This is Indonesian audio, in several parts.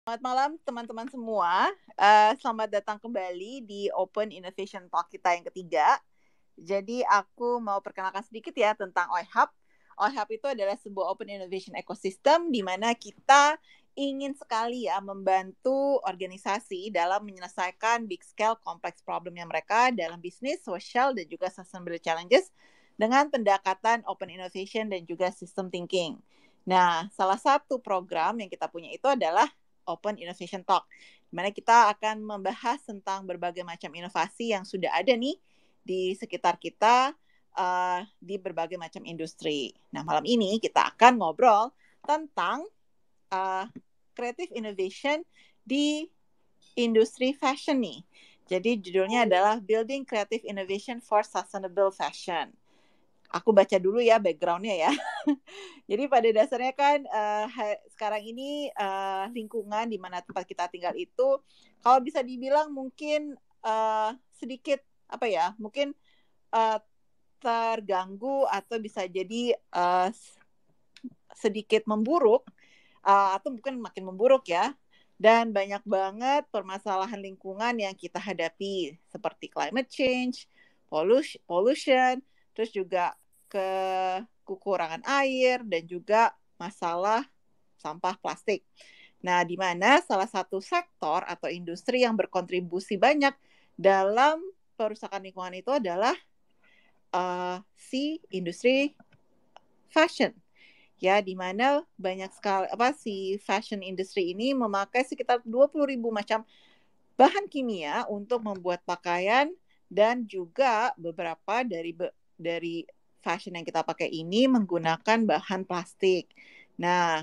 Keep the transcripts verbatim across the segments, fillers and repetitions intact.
Selamat malam teman-teman semua. Uh, selamat datang kembali di Open Innovation Talk kita yang ketiga. Jadi aku mau perkenalkan sedikit ya tentang OIHub. OIHub itu adalah sebuah open innovation ecosystem di mana kita ingin sekali ya membantu organisasi dalam menyelesaikan big scale complex problemnya mereka dalam bisnis, social, dan juga sustainability challenges dengan pendekatan open innovation dan juga system thinking. Nah, salah satu program yang kita punya itu adalah Open Innovation Talk, di mana kita akan membahas tentang berbagai macam inovasi yang sudah ada nih di sekitar kita uh, di berbagai macam industri. Nah, malam ini kita akan ngobrol tentang uh, creative innovation di industri fashion nih. Jadi judulnya adalah Building Creative Innovation for Sustainable Fashion. Aku baca dulu ya background-nya ya. Jadi pada dasarnya kan uh, ha- sekarang ini uh, lingkungan di mana tempat kita tinggal itu kalau bisa dibilang mungkin uh, sedikit apa ya, mungkin uh, terganggu atau bisa jadi uh, sedikit memburuk uh, atau mungkin makin memburuk ya. Dan banyak banget permasalahan lingkungan yang kita hadapi seperti climate change, pollution, pollution terus juga kekurangan air dan juga masalah sampah plastik. Nah, di mana salah satu sektor atau industri yang berkontribusi banyak dalam perusakan lingkungan itu adalah uh, si industri fashion. Ya, di mana banyak sekali apa si fashion industry ini memakai sekitar dua puluh ribu macam bahan kimia untuk membuat pakaian dan juga beberapa dari dari fashion yang kita pakai ini menggunakan bahan plastik. Nah,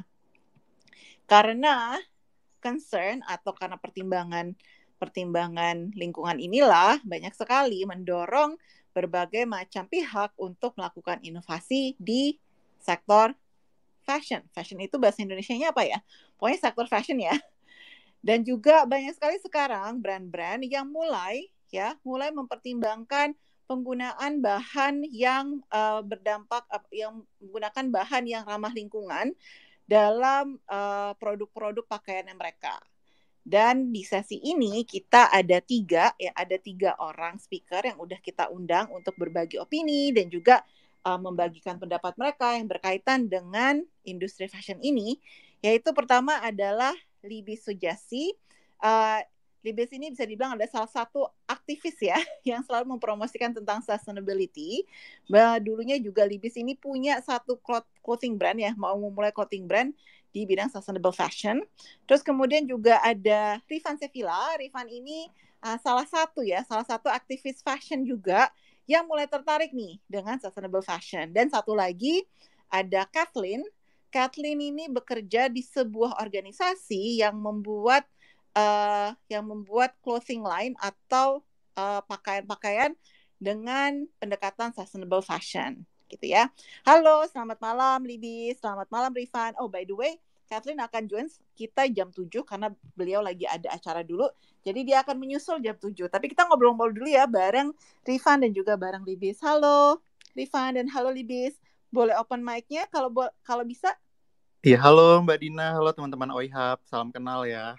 karena concern atau karena pertimbangan pertimbangan lingkungan inilah banyak sekali mendorong berbagai macam pihak untuk melakukan inovasi di sektor fashion. Fashion itu bahasa Indonesianya apa ya? Pokoknya sektor fashion ya. Dan juga banyak sekali sekarang brand-brand yang mulai ya, mulai mempertimbangkan penggunaan bahan yang uh, berdampak uh, yang menggunakan bahan yang ramah lingkungan dalam uh, produk-produk pakaiannya mereka. Dan di sesi ini kita ada tiga ya ada tiga orang speaker yang udah kita undang untuk berbagi opini dan juga uh, membagikan pendapat mereka yang berkaitan dengan industri fashion ini. Yaitu pertama adalah Libis Sujasi. Uh, Libis ini bisa dibilang ada salah satu aktivis ya yang selalu mempromosikan tentang sustainability. Bah, dulunya juga Libis ini punya satu clothing brand ya, mau memulai clothing brand di bidang sustainable fashion. Terus kemudian juga ada Rifan Sevilla. Rifan ini uh, salah satu ya, salah satu aktivis fashion juga yang mulai tertarik nih dengan sustainable fashion. Dan satu lagi ada Kathleen. Kathleen ini bekerja di sebuah organisasi yang membuat Uh, yang membuat clothing line atau uh, pakaian-pakaian dengan pendekatan sustainable fashion, gitu ya. Halo, selamat malam Libis, selamat malam Rifan. Oh, by the way, Kathleen akan join kita jam tujuh karena beliau lagi ada acara dulu. Jadi dia akan menyusul jam tujuh. Tapi kita ngobrol-ngobrol dulu ya bareng Rifan dan juga bareng Libis. Halo Rifan dan halo Libis. Boleh open mic-nya kalau bo- kalau bisa? Iya, halo Mbak Dina, halo teman-teman OIHub, salam kenal ya.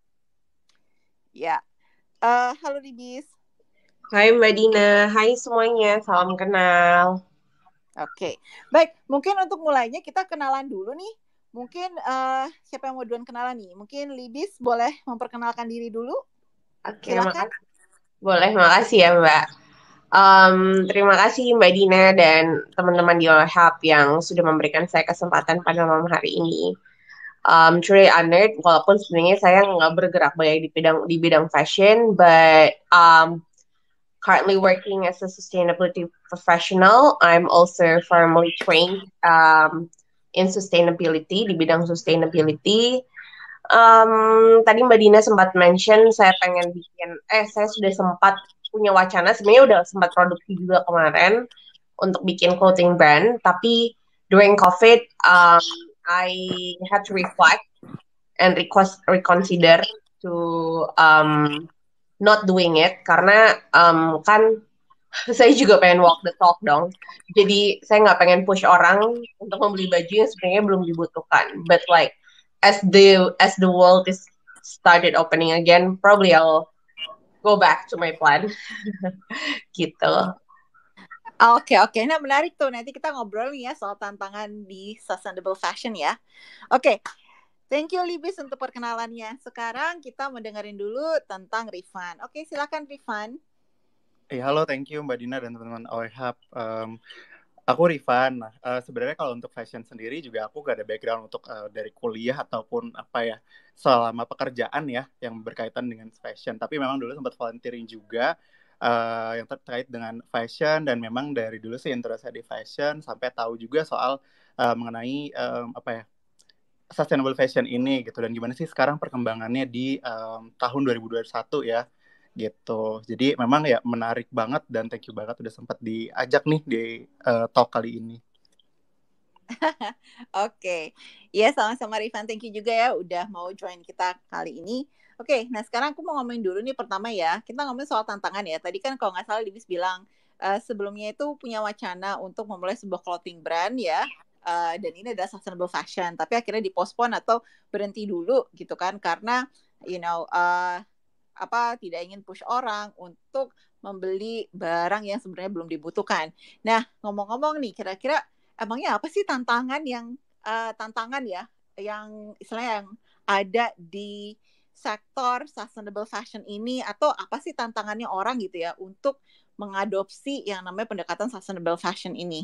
Ya, uh, halo Libis. Hai Mbak Dina, hai semuanya, salam kenal. Oke, baik. Mungkin untuk mulainya kita kenalan dulu nih. Mungkin uh, siapa yang mau duluan kenalan nih? Mungkin Libis boleh memperkenalkan diri dulu. Oke, silakan. Makasih. Boleh, makasih ya Mbak. Um, terima kasih Mbak Dina dan teman-teman di OIHub yang sudah memberikan saya kesempatan pada malam hari ini. Um, truly honored, walaupun sebenarnya saya nggak bergerak banyak di bidang di bidang fashion, but um, currently working as a sustainability professional. I'm also formally trained um, in sustainability, di bidang sustainability. Um, tadi Mbak Dina sempat mention saya pengen bikin, eh saya sudah sempat punya wacana, sebenarnya udah sempat produksi juga kemarin untuk bikin clothing brand, tapi during COVID, um, I had to reflect and request, reconsider to um, not doing it karena um, kan saya juga pengen walk the talk dong. Jadi saya nggak pengen push orang untuk membeli baju yang sebenarnya belum dibutuhkan. But like as the as the world is started opening again, probably I'll go back to my plan. Gitu. Oke, oke. Nah, menarik tuh. Nanti kita ngobrol nih ya soal tantangan di sustainable fashion ya. Oke. Thank you, Libis, untuk perkenalannya. Sekarang kita mendengarin dulu tentang Rifan. Oke, silakan Rifan. Eh, halo, thank you Mbak Dina dan teman-teman OiHub. Um, aku Rifan. Nah, uh, sebenarnya kalau untuk fashion sendiri juga aku gak ada background untuk uh, dari kuliah ataupun apa ya, selama pekerjaan ya, yang berkaitan dengan fashion. Tapi memang dulu sempat volunteering juga, Uh, yang terkait dengan fashion, dan memang dari dulu sih interest di fashion sampai tahu juga soal uh, mengenai um, apa ya sustainable fashion ini gitu, dan gimana sih sekarang perkembangannya di um, tahun dua ribu dua puluh satu ya gitu. Jadi memang ya menarik banget, dan thank you banget udah sempat diajak nih di uh, talk kali ini. Oke, ya sama-sama Rifan, thank you juga ya udah mau join kita kali ini. Oke, nah sekarang aku mau ngomongin dulu nih pertama ya, kita ngomongin soal tantangan ya. Tadi kan kalau nggak salah Libis bilang uh, sebelumnya itu punya wacana untuk memulai sebuah clothing brand ya, uh, dan ini adalah sustainable fashion, tapi akhirnya dipospon atau berhenti dulu gitu kan, karena you know uh, apa tidak ingin push orang untuk membeli barang yang sebenarnya belum dibutuhkan. Nah, ngomong-ngomong nih, kira-kira emangnya apa sih tantangan yang uh, tantangan ya yang istilahnya yang ada di sektor sustainable fashion ini, atau apa sih tantangannya orang gitu ya untuk mengadopsi yang namanya pendekatan sustainable fashion ini?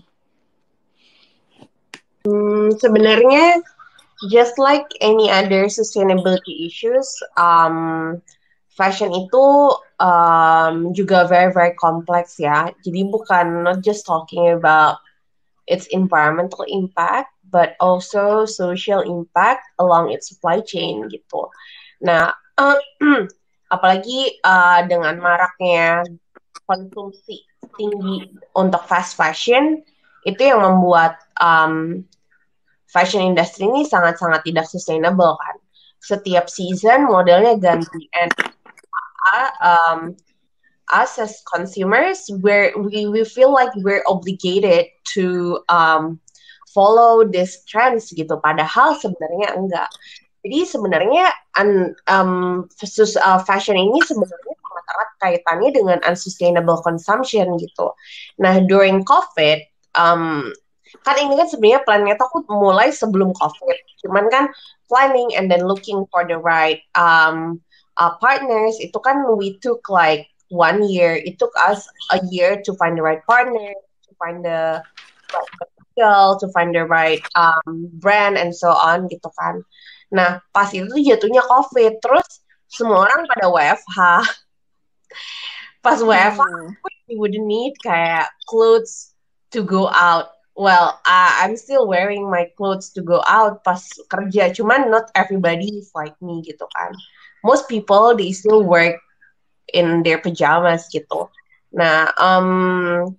Hmm, sebenarnya just like any other sustainability issues, um, fashion itu um, juga very very complex ya. Jadi bukan not just talking about its environmental impact, but also social impact along its supply chain gitu. Nah, uh, apalagi uh, dengan maraknya konsumsi tinggi untuk fast fashion, itu yang membuat um, fashion industry ini sangat-sangat tidak sustainable kan. Setiap season modelnya ganti, and um, us as consumers, we're, we we feel like we're obligated to um, follow these trends gitu. Padahal sebenarnya enggak. Jadi sebenarnya un, um, uh, fashion ini sebenarnya sangat erat kaitannya dengan unsustainable consumption gitu. Nah, during COVID, um, kan ini kan sebenarnya plannya tuh aku mulai sebelum COVID. Cuman kan planning and then looking for the right um, uh, partners, itu kan we took like one year. It took us a year to find the right partner, to find the right material, to find the right um, brand and so on gitu kan. Nah, pas itu tuh jatuhnya COVID. Terus semua orang pada W F H. Pas W F H, Hmm. you wouldn't need kayak clothes to go out. Well, uh, I'm still wearing my clothes to go out pas kerja. Cuman not everybody is like me gitu kan. Most people, they still work in their pajamas gitu. Nah, um,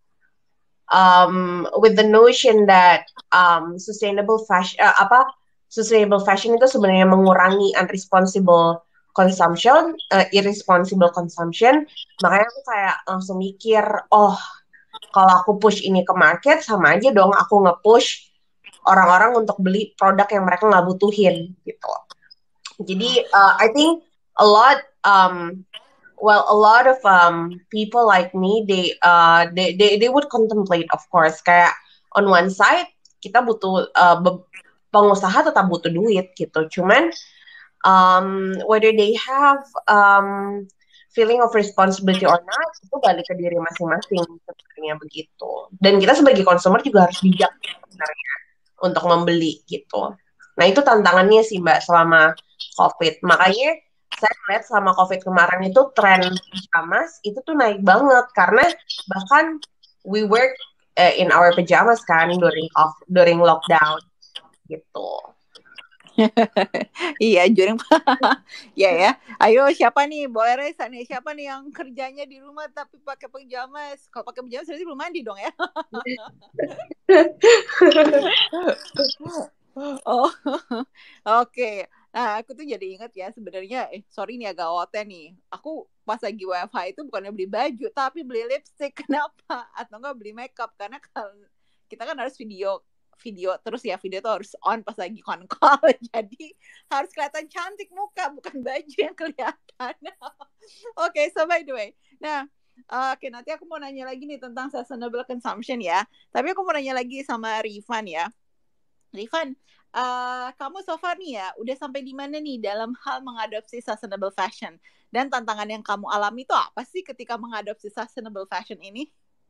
um, with the notion that um, sustainable fashion, uh, apa sustainable fashion itu sebenarnya mengurangi unresponsible consumption, uh, irresponsible consumption, makanya aku kayak langsung mikir, oh kalau aku push ini ke market sama aja dong aku nge-push orang-orang untuk beli produk yang mereka nggak butuhin gitu. Jadi uh, I think a lot um, well, a lot of um, people like me, they, uh, they, they, they would contemplate, of course. Kayak on one side, kita butuh uh, pengusaha tetap butuh duit gitu. Cuman um, whether they have um, feeling of responsibility or not, itu balik ke diri masing-masing sebenarnya begitu. Dan kita sebagai consumer juga harus bijak sebenarnya untuk membeli gitu. Nah itu tantangannya sih Mbak selama COVID. Makanya saya lihat selama COVID kemarin itu tren pajamas itu tuh naik banget karena bahkan we work uh, in our pajamas kan during off, during lockdown gitu. Iya, during ya ya. Ayo siapa nih? Boleh Reza nih. Siapa nih yang kerjanya di rumah tapi pakai pajamas? Kalau pakai pajamas berarti belum mandi dong ya? Oh, oke. Okay. Nah, aku tuh jadi ingat ya sebenarnya, eh sorry nih agak O T nih. Aku pas lagi W F H itu bukannya beli baju, tapi beli lipstick. Kenapa? Atau enggak beli makeup? Karena kalau kita kan harus video video terus ya, video tuh harus on pas lagi on call. Jadi harus kelihatan cantik muka, bukan baju yang kelihatan. Oke, okay, so by the way. Nah, uh, oke okay, nanti aku mau nanya lagi nih tentang sustainable consumption ya. Tapi aku mau nanya lagi sama Rifan ya. Rifan, uh, kamu so far nih ya, udah sampai di mana nih dalam hal mengadopsi sustainable fashion? Dan tantangan yang kamu alami itu apa sih ketika mengadopsi sustainable fashion ini?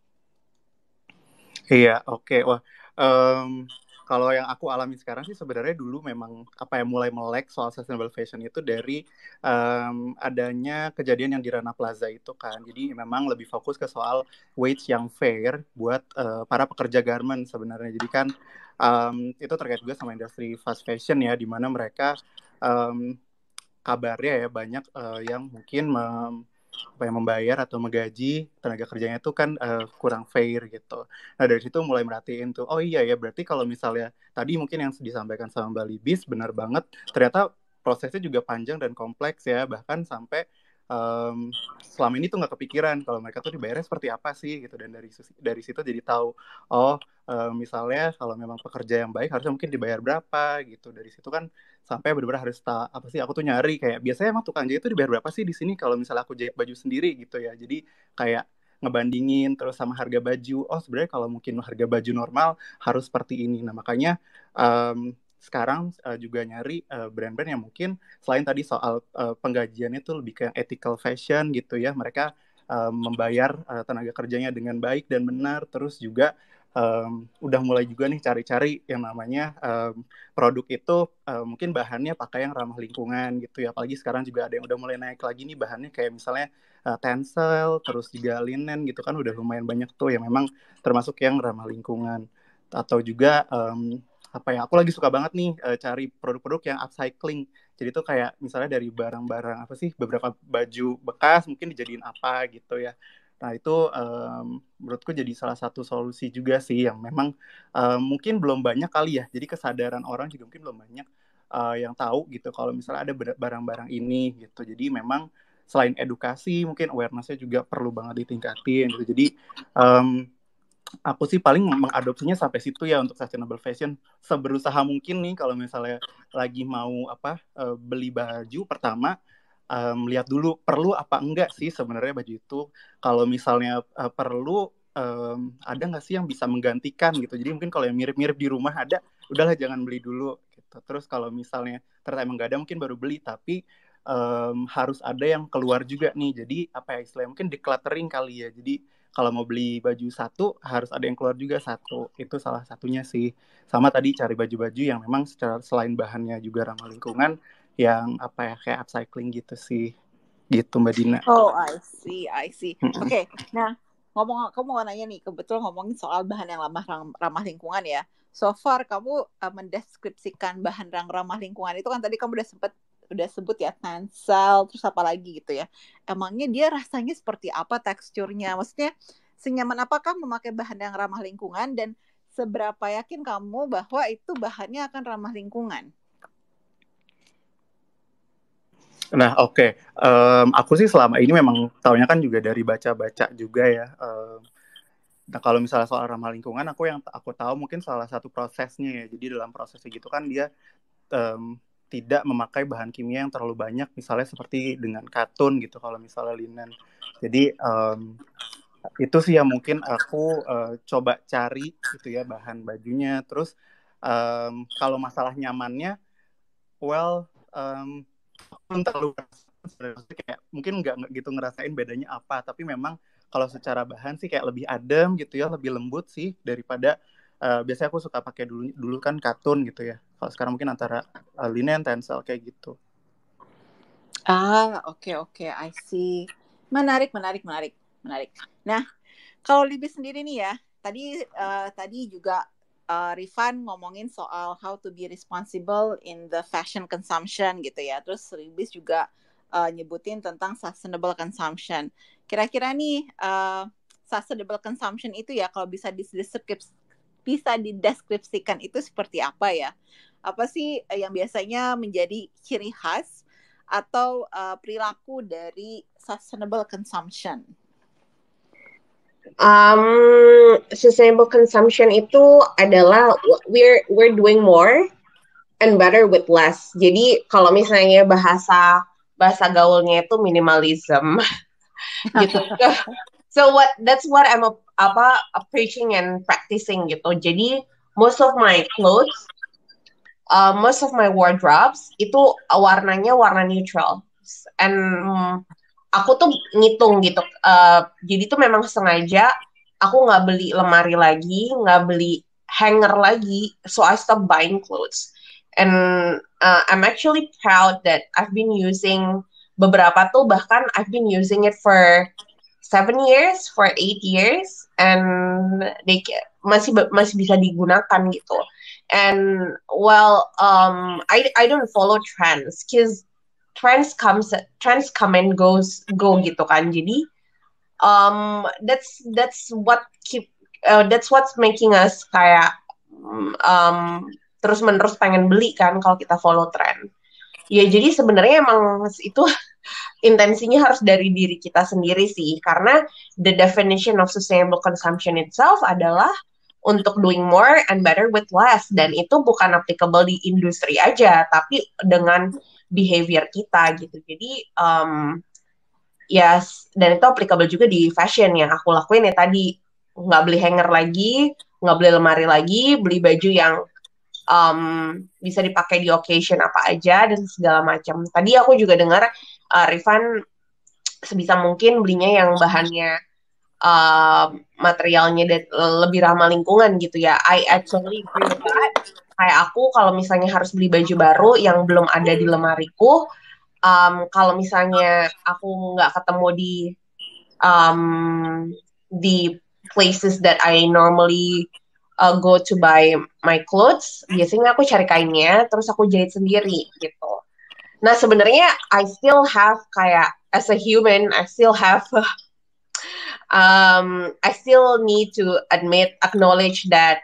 Iya, oke. Okay. Wah, um, kalau yang aku alami sekarang sih sebenarnya dulu memang apa ya mulai melek soal sustainable fashion itu dari um, adanya kejadian yang di Rana Plaza itu kan. Jadi memang lebih fokus ke soal wage yang fair buat uh, para pekerja garment sebenarnya. Jadi kan um, itu terkait juga sama industri fast fashion ya, di mana mereka um, kabarnya ya banyak uh, yang mungkin mem- apa yang membayar atau menggaji tenaga kerjanya itu kan uh, kurang fair gitu. Nah dari situ mulai merhatiin tuh, oh iya ya berarti kalau misalnya tadi mungkin yang disampaikan sama Mbak Libis benar banget, ternyata prosesnya juga panjang dan kompleks ya, bahkan sampai um, selama ini tuh nggak kepikiran kalau mereka tuh dibayarnya seperti apa sih gitu. Dan dari dari situ jadi tahu, oh uh, misalnya kalau memang pekerja yang baik harusnya mungkin dibayar berapa gitu. Dari situ kan sampai benar-benar harus ta- apa sih aku tuh nyari kayak biasanya emang tukang jahit itu dibayar berapa sih di sini kalau misalnya aku jahit baju sendiri gitu ya. Jadi kayak ngebandingin terus sama harga baju, oh sebenarnya kalau mungkin harga baju normal harus seperti ini. Nah makanya um, sekarang uh, juga nyari uh, brand-brand yang mungkin selain tadi soal uh, penggajiannya tuh lebih ke ethical fashion gitu ya, mereka uh, membayar uh, tenaga kerjanya dengan baik dan benar, terus juga Um, udah mulai juga nih cari-cari yang namanya um, produk itu uh, mungkin bahannya pakai yang ramah lingkungan gitu ya. Apalagi sekarang juga ada yang udah mulai naik lagi nih bahannya kayak misalnya uh, tencel, terus juga linen gitu kan udah lumayan banyak tuh yang memang termasuk yang ramah lingkungan. Atau juga um, apa ya, aku lagi suka banget nih uh, cari produk-produk yang upcycling. Jadi tuh kayak misalnya dari barang-barang apa sih, beberapa baju bekas mungkin dijadiin apa gitu ya. Nah itu um, menurutku jadi salah satu solusi juga sih yang memang um, mungkin belum banyak kali ya. Jadi kesadaran orang juga mungkin belum banyak uh, yang tahu gitu kalau misalnya ada barang-barang ini gitu. Jadi memang selain edukasi mungkin awareness-nya juga perlu banget ditingkatin gitu. Jadi um, aku sih paling mengadopsinya sampai situ ya untuk sustainable fashion. Seberusaha mungkin nih kalau misalnya lagi mau apa uh, beli baju pertama, um, lihat dulu perlu apa enggak sih sebenarnya baju itu. Kalau misalnya uh, perlu, um, ada nggak sih yang bisa menggantikan gitu. Jadi mungkin kalau yang mirip-mirip di rumah ada, udahlah jangan beli dulu gitu. Terus kalau misalnya ternyata emang nggak ada mungkin baru beli, tapi um, harus ada yang keluar juga nih. Jadi apa ya istilahnya mungkin decluttering kali ya. Jadi kalau mau beli baju satu harus ada yang keluar juga satu. Itu salah satunya sih. Sama tadi cari baju-baju yang memang secara selain bahannya juga ramah lingkungan, yang apa ya kayak upcycling gitu sih. Gitu Mbak Dina. Oh, I see, I see. Mm-mm. Oke, okay, nah ngomong kamu mau nanya nih, kebetulan ngomongin soal bahan yang ramah ramah lingkungan ya. So far kamu uh, mendeskripsikan bahan yang ramah lingkungan itu kan tadi kamu udah sempet udah sebut ya tencel, terus apa lagi gitu ya. Emangnya dia rasanya seperti apa teksturnya? Maksudnya senyaman apakah memakai bahan yang ramah lingkungan dan seberapa yakin kamu bahwa itu bahannya akan ramah lingkungan? Nah oke, okay. um, aku sih selama ini memang taunya kan juga dari baca-baca juga ya. Um, nah kalau misalnya soal ramah lingkungan, aku yang aku tahu mungkin salah satu prosesnya ya. Jadi dalam prosesnya gitu kan dia um, tidak memakai bahan kimia yang terlalu banyak, misalnya seperti dengan katun gitu kalau misalnya linen. Jadi um, itu sih yang mungkin aku uh, coba cari gitu ya bahan bajunya. Terus um, kalau masalah nyamannya, well um, aku terlalu kayak mungkin nggak gitu ngerasain bedanya apa. Tapi memang kalau secara bahan sih kayak lebih adem gitu ya, lebih lembut sih daripada uh, biasanya aku suka pakai dulu dulu kan katun gitu ya. Kalau sekarang mungkin antara uh, linen, tencel kayak gitu. Ah, oke okay, oke, okay, I see. Menarik, menarik, menarik, menarik. Nah, kalau Libis sendiri nih ya, tadi uh, tadi juga uh, Rifan ngomongin soal how to be responsible in the fashion consumption gitu ya. Terus Libis juga uh, nyebutin tentang sustainable consumption. Kira-kira nih uh, sustainable consumption itu ya kalau bisa dideskripsikan bisa dideskripsikan itu seperti apa ya? Apa sih yang biasanya menjadi ciri khas atau uh, perilaku dari sustainable consumption? Um, sustainable consumption itu adalah we're we're doing more and better with less. Jadi kalau misalnya bahasa bahasa gaulnya itu minimalism gitu. So what that's what I'm a, apa preaching and practicing gitu. Jadi most of my clothes, uh, most of my wardrobes itu warnanya warna neutral. And mm, aku tuh ngitung gitu. Uh, jadi tuh memang sengaja aku nggak beli lemari lagi, nggak beli hanger lagi. So I stopped buying clothes. And uh, I'm actually proud that I've been using beberapa tuh bahkan I've been using it for seven years, for eight years, and they masih masih bisa digunakan gitu. And well, um, I I don't follow trends, cause trends comes trends come and goes go gitu kan. Jadi um, that's that's what keep uh, that's what's making us kayak um, terus menerus pengen beli kan kalau kita follow trend. Ya jadi sebenarnya emang itu intensinya harus dari diri kita sendiri sih, karena the definition of sustainable consumption itself adalah untuk doing more and better with less, dan itu bukan applicable di industri aja, tapi dengan behavior kita gitu. Jadi um, yes, dan itu applicable juga di fashion yang aku lakuin ya tadi, nggak beli hanger lagi, nggak beli lemari lagi, beli baju yang um, bisa dipakai di occasion apa aja dan segala macam. Tadi aku juga dengar uh, Rifan sebisa mungkin belinya yang bahannya uh, materialnya de- lebih ramah lingkungan gitu ya. I actually agree with that. Kayak aku kalau misalnya harus beli baju baru yang belum ada di lemariku, um, kalau misalnya aku nggak ketemu di um, di places that I normally uh, go to buy my clothes, biasanya aku cari kainnya, terus aku jahit sendiri gitu. Nah sebenarnya I still have kayak as a human, I still have um, I still need to admit, acknowledge that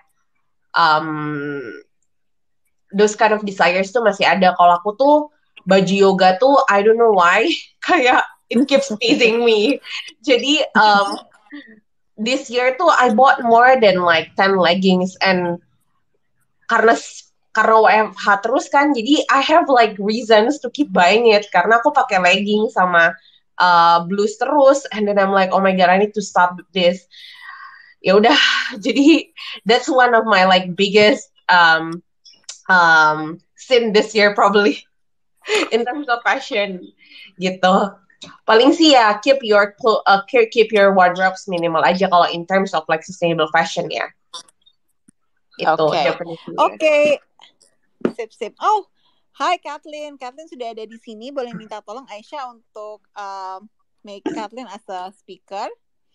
um, those kind of desires tuh masih ada. Kalau aku tuh baju yoga tuh I don't know why kayak it keeps teasing me. Jadi um, this year tuh I bought more than like ten leggings, and karena karena W F H terus kan, jadi I have like reasons to keep buying it karena aku pakai legging sama uh, blues terus, and then I'm like oh my god I need to stop this. Ya udah, jadi that's one of my like biggest um, um, sin this year probably in terms of fashion gitu. Paling sih ya keep your uh, keep your wardrobes minimal aja kalau in terms of like sustainable fashion ya. Itu Oke. definitely. Oke. Sip sip. Oh, hi Kathleen. Kathleen sudah ada di sini. Boleh minta tolong Aisyah untuk um, make Kathleen as a speaker.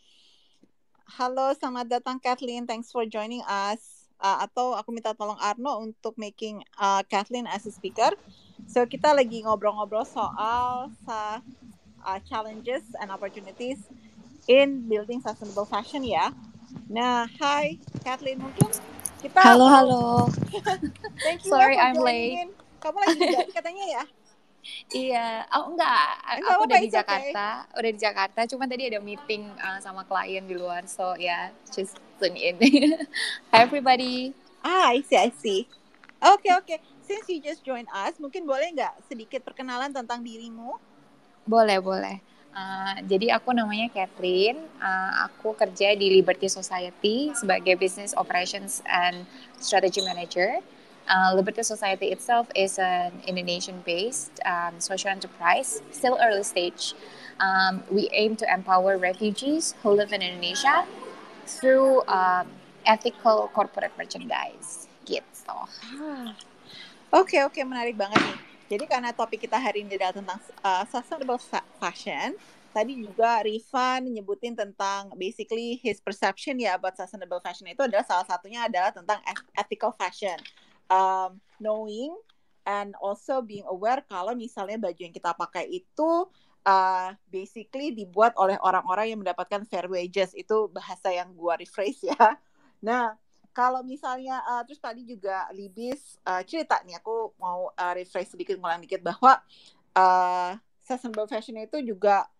Halo, selamat datang Kathleen. Thanks for joining us. Uh, atau aku minta tolong Arno untuk making uh, Kathleen as a speaker. So kita lagi ngobrol-ngobrol soal uh, uh, challenges and opportunities in building sustainable fashion ya. Nah, hi Kathleen, mungkin kita halo mau... halo. Thank you Sorry ya for I'm joining in. Kamu lagi di Bali katanya ya? Iya, oh enggak, Enggak aku apa-apa, udah di it's okay. Jakarta, udah di Jakarta. Cuma tadi ada meeting uh, sama klien di luar, so ya yeah, just tune in. Hi everybody. Ah, I see, I see. Oke, okay, oke. Okay. Since you just join us, mungkin boleh nggak sedikit perkenalan tentang dirimu? Boleh, boleh. Uh, jadi aku namanya Kathleen, uh, aku kerja di Liberty Society sebagai Business Operations and Strategy Manager. Uh, Liberty Society itself is an Indonesian-based um, social enterprise, still early stage. Um, we aim to empower refugees who live in Indonesia through um, ethical corporate merchandise. Gitu. Ah. Oke, okay, oke, okay, menarik banget nih. Jadi karena topik kita hari ini adalah tentang uh, sustainable fashion, tadi juga Rifan nyebutin tentang basically his perception ya about sustainable fashion itu adalah salah satunya adalah tentang ethical fashion. Um, knowing and also being aware kalau misalnya baju yang kita pakai itu uh, basically dibuat oleh orang-orang yang mendapatkan fair wages. Itu bahasa yang gua rephrase ya. Nah, kalau misalnya, uh, terus tadi juga Libis uh, cerita nih, aku mau uh, rephrase sedikit, ngulang dikit bahwa uh, sustainable fashion itu juga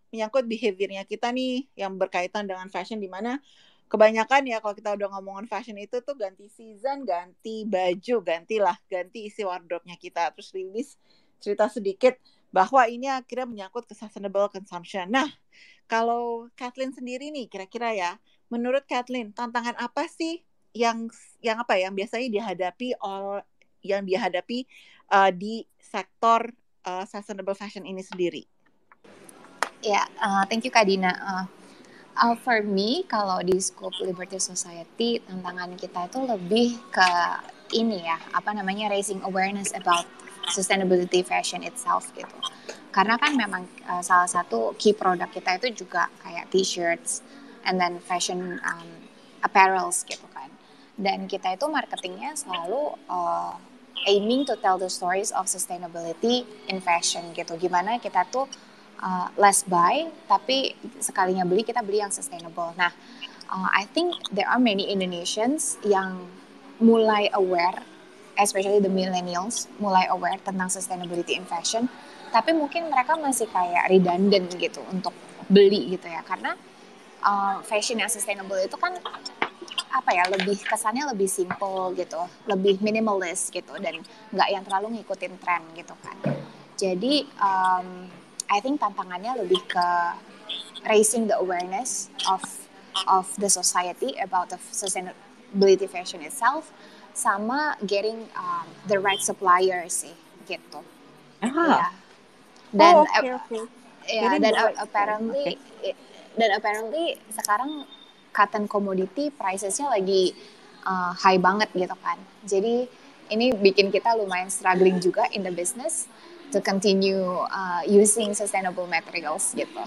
menyangkut behaviornya kita nih yang berkaitan dengan fashion, di mana kebanyakan ya kalau kita udah ngomongin fashion itu tuh ganti season, ganti baju, gantilah, ganti isi wardrobe-nya kita. Terus Lilis cerita sedikit bahwa ini akhirnya menyangkut ke sustainable consumption. Nah, kalau Kathleen sendiri nih kira-kira ya, menurut Kathleen tantangan apa sih yang yang apa ya yang biasanya dihadapi all yang dihadapi uh, di sektor uh, sustainable fashion ini sendiri? Ya, yeah, uh, thank you Kak Dina. Uh, uh, for me, kalau di scope Liberty Society, tantangan kita itu lebih ke ini ya, apa namanya, raising awareness about sustainability fashion itself gitu. Karena kan memang uh, salah satu key product kita itu juga kayak t-shirts and then fashion um, apparels gitu kan. Dan kita itu marketingnya selalu uh, aiming to tell the stories of sustainability in fashion gitu. Gimana kita tuh uh, less buy, tapi sekalinya beli kita beli yang sustainable. Nah, uh, I think there are many Indonesians yang mulai aware, especially the millennials, mulai aware tentang sustainability in fashion. Tapi mungkin mereka masih kayak redundant gitu untuk beli gitu ya. Karena uh, fashion yang sustainable itu kan apa ya, lebih kesannya lebih simple gitu, lebih minimalist gitu, dan nggak yang terlalu ngikutin tren gitu kan. Jadi um, I think tantangannya lebih ke raising the awareness of of the society about the sustainability fashion itself, sama getting um, the right suppliers sih gitu. Ah. Yeah. Dan oh, okay, okay. ya dan right apparently okay. dan apparently sekarang cotton commodity pricesnya lagi uh, high banget gitu kan. Jadi ini bikin kita lumayan struggling juga in the business to continue uh, using sustainable materials gitu.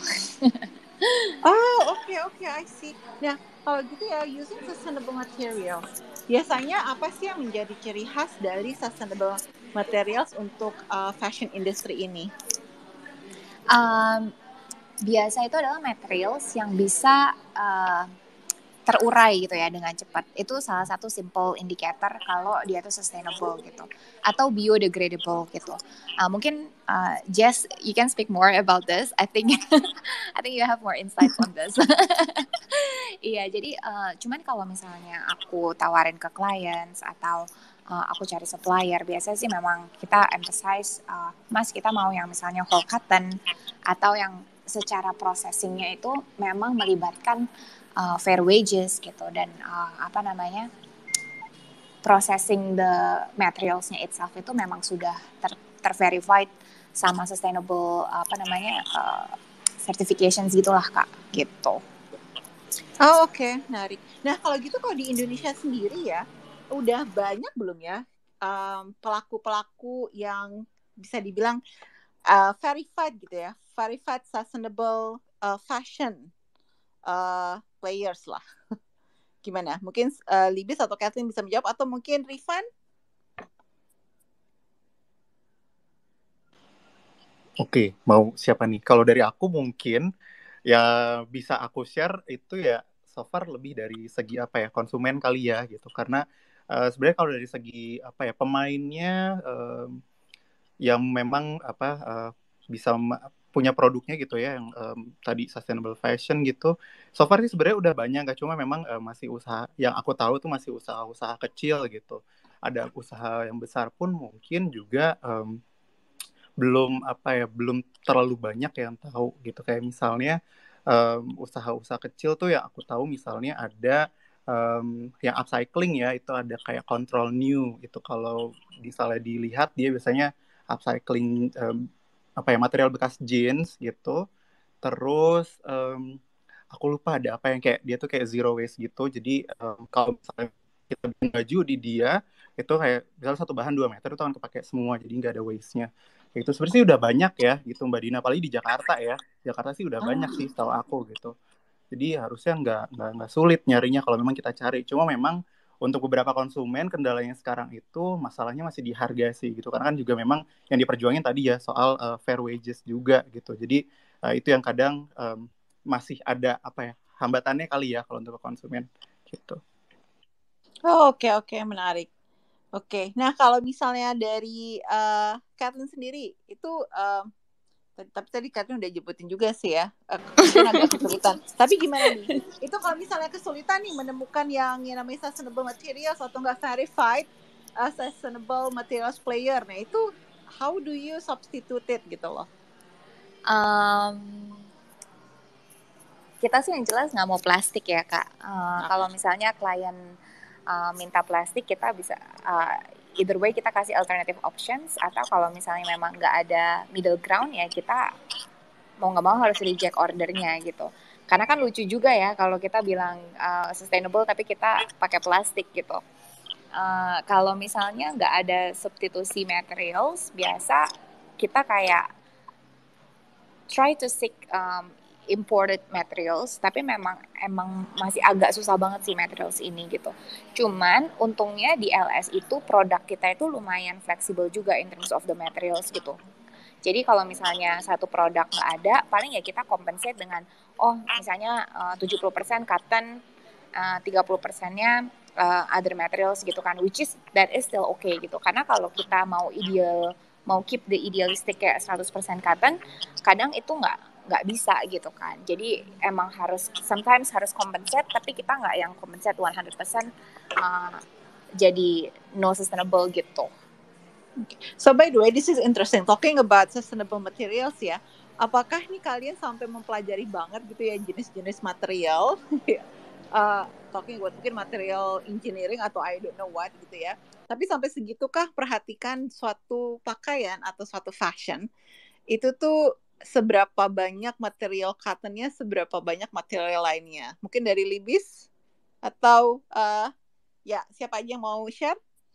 Oh, oke okay, oke, okay, I see. Nah, kalau gitu ya, using sustainable materials, biasanya apa sih yang menjadi ciri khas dari sustainable materials untuk uh, fashion industry ini? Um, biasa itu adalah materials yang bisa uh, terurai gitu ya dengan cepat. Itu salah satu simple indicator kalau dia itu sustainable gitu, atau biodegradable gitu. Uh, mungkin uh, Jess, you can speak more about this. I think I think you have more insights on this. Iya, jadi uh, cuman kalau misalnya aku tawarin ke clients atau uh, aku cari supplier, biasanya sih memang kita emphasize, uh, mas kita mau yang misalnya whole cotton atau yang secara processingnya itu memang melibatkan uh, fair wages gitu, dan uh, apa namanya, processing the materialsnya itself itu memang sudah ter terverified sama sustainable apa namanya uh, certifications gitulah Kak, gitu. Oh oke, okay. Menarik. Nah kalau gitu kalau di Indonesia sendiri ya, udah banyak belum ya um, pelaku-pelaku yang bisa dibilang uh, verified gitu ya, verified sustainable uh, fashion uh, players lah. Gimana? Mungkin uh, Libis atau Kathleen bisa menjawab, atau mungkin Rifan? Oke, mau siapa nih? Kalau dari aku mungkin ya bisa aku share itu ya so far lebih dari segi apa ya, konsumen kali ya gitu. Karena uh, sebenarnya kalau dari segi apa ya, pemainnya um, yang memang apa uh, bisa ma- punya produknya gitu ya, yang um, tadi sustainable fashion gitu. So far sih sebenarnya udah banyak, gak cuma memang uh, masih usaha, yang aku tahu tuh masih usaha-usaha kecil gitu. Ada usaha yang besar pun mungkin juga um, belum apa ya, belum terlalu banyak yang tahu gitu. Kayak misalnya um, usaha-usaha kecil tuh yang aku tahu misalnya ada um, yang upcycling ya, itu ada kayak Control New itu. Kalau misalnya dilihat dia biasanya upcycling um, apa ya, material bekas jeans gitu. Terus um, aku lupa ada apa yang kayak dia tuh kayak zero waste gitu. Jadi um, kalau misalnya kita bikin baju di dia itu kayak misalnya satu bahan dua meter itu akan kepake semua, jadi nggak ada waste-nya. Itu sebenarnya sih udah banyak ya gitu Mbak Dina, apalagi di Jakarta ya. Jakarta sih udah Ah. banyak sih setahu aku gitu. Jadi harusnya nggak nggak nggak sulit nyarinya kalau memang kita cari. Cuma memang untuk beberapa konsumen kendalanya sekarang itu masalahnya masih di harga sih gitu. Karena kan juga memang yang diperjuangin tadi ya soal uh, fair wages juga gitu. Jadi uh, itu yang kadang um, masih ada apa ya, hambatannya kali ya kalau untuk konsumen gitu. Oh, oke okay, oke okay. Menarik. Oke, okay. Nah kalau misalnya dari uh, Kathleen sendiri itu uh, Tapi tadi Catherine udah jemputin juga sih ya, uh, mungkin agak kesulitan. Tapi gimana nih? Itu kalau misalnya kesulitan nih menemukan yang yang namanya sustainable materials atau nggak verified uh, sustainable materials player, nah itu how do you substitute it gitu loh? Um, kita sih yang jelas nggak mau plastik ya kak. Uh, okay. Kalau misalnya klien uh, minta plastik, kita bisa uh, either way kita kasih alternative options, atau kalau misalnya memang nggak ada middle ground ya kita mau nggak mau harus reject ordernya gitu. Karena kan lucu juga ya kalau kita bilang uh, sustainable tapi kita pakai plastik gitu. Uh, kalau misalnya nggak ada substitusi materials, biasa kita kayak try to seek um, imported materials, tapi memang emang masih agak susah banget sih materials ini gitu. Cuman untungnya di L S itu produk kita itu lumayan fleksibel juga in terms of the materials gitu. Jadi kalau misalnya satu produk nggak ada, paling ya kita compensate dengan oh misalnya uh, tujuh puluh persen cotton, uh, tiga puluh persennya uh, other materials gitu kan, which is that is still okay gitu. Karena kalau kita mau ideal, mau keep the idealistic kayak seratus persen cotton, kadang itu nggak nggak bisa gitu kan. Jadi emang harus sometimes harus compensate, tapi kita nggak yang compensate one hundred percent uh, jadi no sustainable gitu. Okay. So by the way, this is interesting. Talking about sustainable materials ya, apakah nih kalian sampai mempelajari banget gitu ya jenis-jenis material? uh, talking about mungkin material engineering atau I don't know what gitu ya. Tapi sampai segitukah perhatikan suatu pakaian atau suatu fashion itu tuh seberapa banyak material cottonnya, seberapa banyak material lainnya? Mungkin dari Libis atau uh, ya siapa aja yang mau share?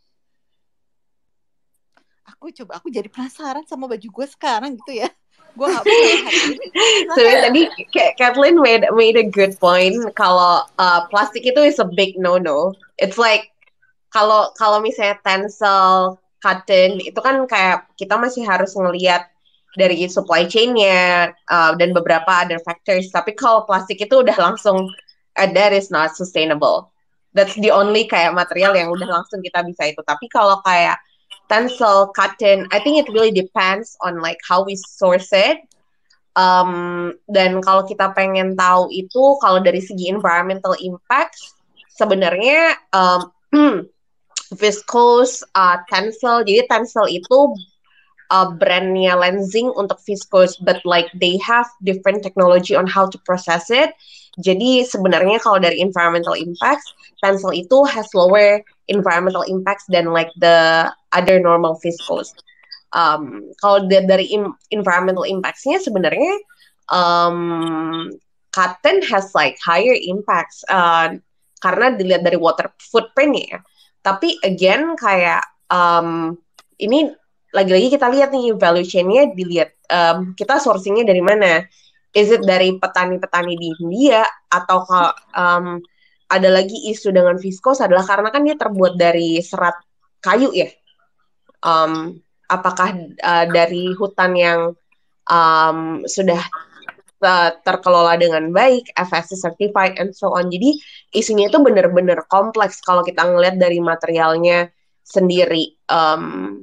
Aku coba, aku jadi penasaran sama baju gue sekarang gitu ya. Gue nggak pernah hari ini. So tadi Kathleen made made a good point. Kalau uh, plastik itu is a big no-no. It's like kalau kalau misalnya tencel, cotton itu kan kayak kita masih harus ngelihat dari supply chain-nya uh, dan beberapa other factors. Tapi kalau plastik itu udah langsung uh, that is not sustainable. That's the only kayak material yang udah langsung kita bisa itu. Tapi kalau kayak tencel, cotton, I think it really depends on like how we source it. Um, dan kalau kita pengen tahu itu, kalau dari segi environmental impact, sebenarnya um, viscose, uh, tencel, jadi tencel itu uh, brandnya Lenzing untuk viscose, but like they have different technology on how to process it. Jadi sebenarnya kalau dari environmental impacts, tencel itu has lower environmental impacts than like the other normal viscose. Um, kalau dari environmental impacts-nya sebenarnya um, cotton has like higher impacts uh, karena dilihat dari water footprint-nya. Tapi again kayak um, ini lagi-lagi kita lihat nih value chain-nya, dilihat um, kita sourcing-nya dari mana. Is it dari petani-petani di India atau um, ada lagi isu dengan viscose adalah karena kan dia terbuat dari serat kayu ya. Um, apakah uh, dari hutan yang um, sudah uh, terkelola dengan baik, F S C certified and so on. Jadi isunya itu benar-benar kompleks kalau kita ngelihat dari materialnya sendiri. Um,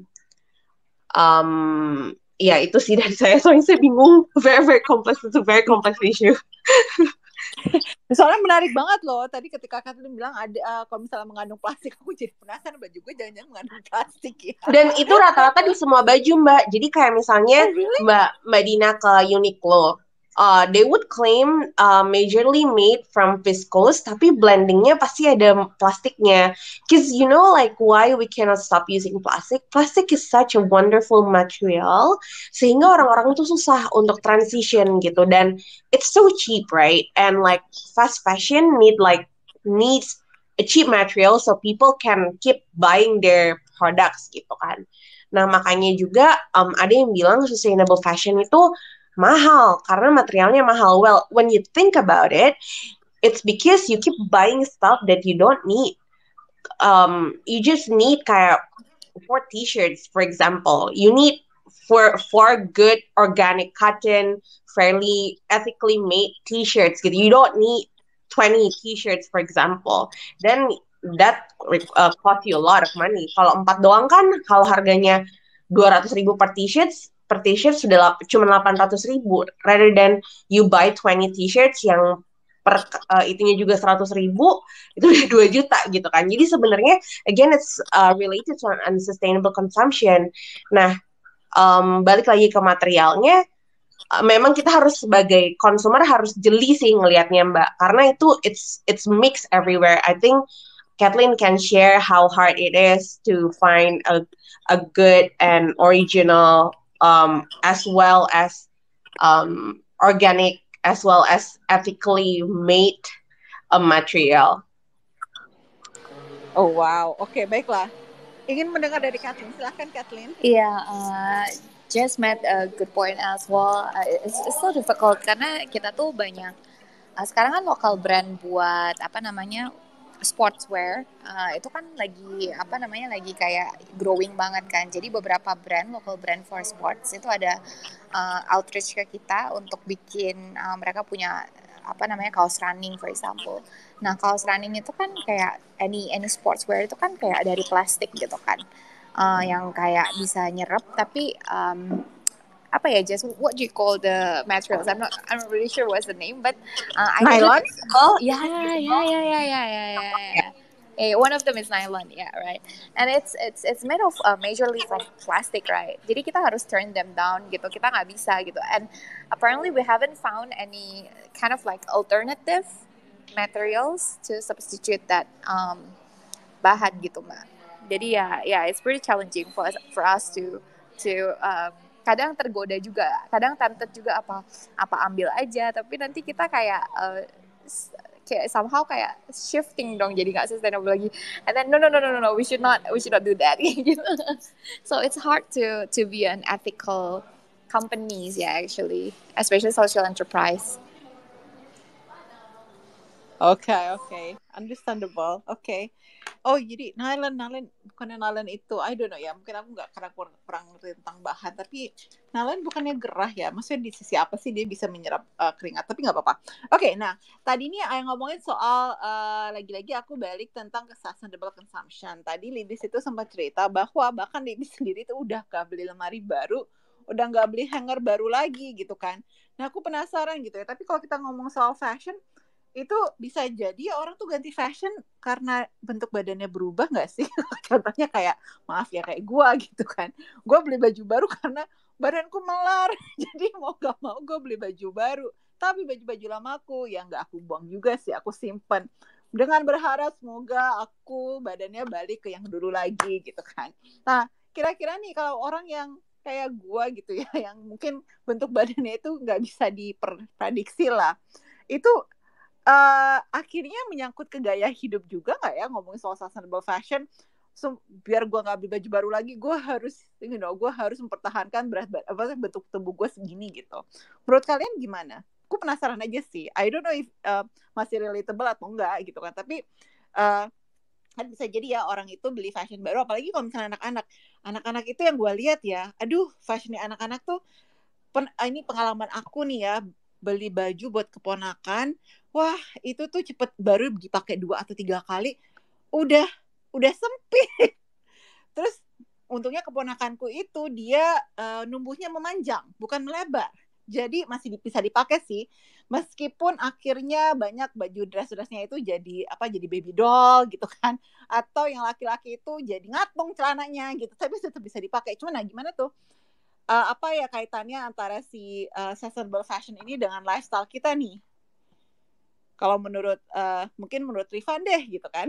um, ya itu sih dari saya, soalnya saya bingung. Very very complex, it's a very complex issue. Soalnya menarik banget loh, tadi ketika Kathleen bilang ada uh, kalau misalnya mengandung plastik, aku jadi penasaran baju gue jangan-jangan mengandung plastik ya. Dan itu rata-rata di semua baju Mbak. Jadi kayak misalnya oh, really? Mbak Mbak Dina ke Uniqlo, uh, they would claim uh, majorly made from viscose, tapi blendingnya pasti ada plastiknya. Cause you know like why we cannot stop using plastic? Plastic is such a wonderful material, sehingga orang-orang tuh susah untuk transition gitu. Dan it's so cheap, right? And like fast fashion need like needs a cheap material so people can keep buying their products gitu kan. Nah makanya juga um, ada yang bilang sustainable fashion itu mahal karena materialnya mahal. Well, when you think about it, it's because you keep buying stuff that you don't need. Um, you just need kayak four t-shirts, for example. You need four four good organic cotton, fairly ethically made t-shirts. Gitu. You don't need twenty t-shirts, for example. Then that uh, cost you a lot of money. Kalau empat doang kan, kalau harganya dua ratus ribu per t-shirts, per t-shirt sudah lap- cuma delapan ratus ribu, rather than you buy twenty t-shirts yang per uh, itunya juga seratus ribu, itu udah dua juta gitu kan. Jadi sebenarnya again it's uh, related to unsustainable consumption. Nah, um, balik lagi ke materialnya, uh, memang kita harus sebagai consumer harus jeli sih ngelihatnya Mbak, karena itu it's it's mixed everywhere. I think Kathleen can share how hard it is to find a a good and original, um, as well as um, organic, as well as ethically made a material. Oh wow, oke okay, baiklah. Ingin mendengar dari Kathleen, silahkan Kathleen. Iya, yeah, uh, just made a good point as well. Uh, it's, it's so difficult karena kita tuh banyak. Uh, sekarang kan lokal brand buat apa namanya sportswear uh, itu kan lagi apa namanya lagi kayak growing banget kan. Jadi beberapa brand local brand for sports itu ada uh, outreach ke kita untuk bikin uh, mereka punya apa namanya kaos running for example. Nah kaos running itu kan kayak any any sportswear itu kan kayak dari plastik gitu kan, uh, yang kayak bisa nyerap tapi um, apa ya, just what do you call the materials? I'm not I'm not really sure what's the name, but uh, I Nylon? Oh yeah, yeah, yeah, yeah, yeah, yeah, yeah, yeah. Eh, one of them is nylon, yeah, right. And it's it's it's made of uh, majorly from plastic, right? Jadi kita harus turn them down gitu. Kita nggak bisa gitu. And apparently we haven't found any kind of like alternative materials to substitute that um, bahan gitu, Mbak. Jadi ya, yeah, it's pretty challenging for us, for us to to um, kadang tergoda juga, kadang tempted juga apa apa ambil aja, tapi nanti kita kayak uh, kayak somehow kayak shifting dong jadi nggak sustainable lagi, and then no no no no no we should not we should not do that gitu. So it's hard to to be an ethical companies, yeah, actually, especially social enterprise. Oke okay, oke, okay. Understandable. Oke. Okay. Oh jadi nylon nylon bukannya nylon itu, I don't know ya. Mungkin aku nggak karena kurang, kurang ngerti tentang bahan. Tapi nylon bukannya gerah ya? Maksudnya di sisi apa sih dia bisa menyerap uh, keringat? Tapi nggak apa-apa. Oke, okay, nah tadi ini yang ngomongin soal uh, lagi-lagi aku balik tentang sustainable consumption. Tadi Libis itu sempat cerita bahwa bahkan Libis sendiri itu udah nggak beli lemari baru, udah nggak beli hanger baru lagi gitu kan. Nah aku penasaran gitu ya. Tapi kalau kita ngomong soal fashion, itu bisa jadi orang tuh ganti fashion karena bentuk badannya berubah nggak sih? Contohnya kayak, maaf ya kayak gue gitu kan. Gue beli baju baru karena badanku melar. Jadi mau gak mau gue beli baju baru. Tapi baju-baju lamaku yang gak aku buang juga sih, aku simpen. Dengan berharap semoga aku badannya balik ke yang dulu lagi gitu kan. Nah kira-kira nih kalau orang yang kayak gue gitu ya, yang mungkin bentuk badannya itu gak bisa diprediksi lah. Itu Uh, akhirnya menyangkut ke gaya hidup juga nggak ya, ngomongin soal sustainable fashion. So, biar gue nggak beli baju baru lagi, gue harus, you know, gue harus mempertahankan berat apa bentuk tubuh gue segini gitu. Menurut kalian gimana? Gue penasaran aja sih. I don't know if uh, masih relatable atau enggak gitu kan. Tapi uh, kan bisa jadi ya orang itu beli fashion baru, apalagi kalau misalnya anak-anak. Anak-anak itu yang gue lihat ya, aduh fashionnya anak-anak tuh, pen, ini pengalaman aku nih ya, beli baju buat keponakan, wah itu tuh cepet baru dipakai dua atau tiga kali, udah udah sempit. Terus untungnya keponakanku itu dia uh, numbuhnya memanjang, bukan melebar, jadi masih bisa dipakai sih. Meskipun akhirnya banyak baju dress-dressnya itu jadi apa, jadi baby doll gitu kan, atau yang laki-laki itu jadi ngatung celananya gitu, tapi tetap bisa dipakai. Cuman nah gimana tuh? Uh, apa ya kaitannya antara si uh, sustainable fashion ini dengan lifestyle kita nih? Kalau menurut uh, mungkin menurut Rifan deh gitu kan.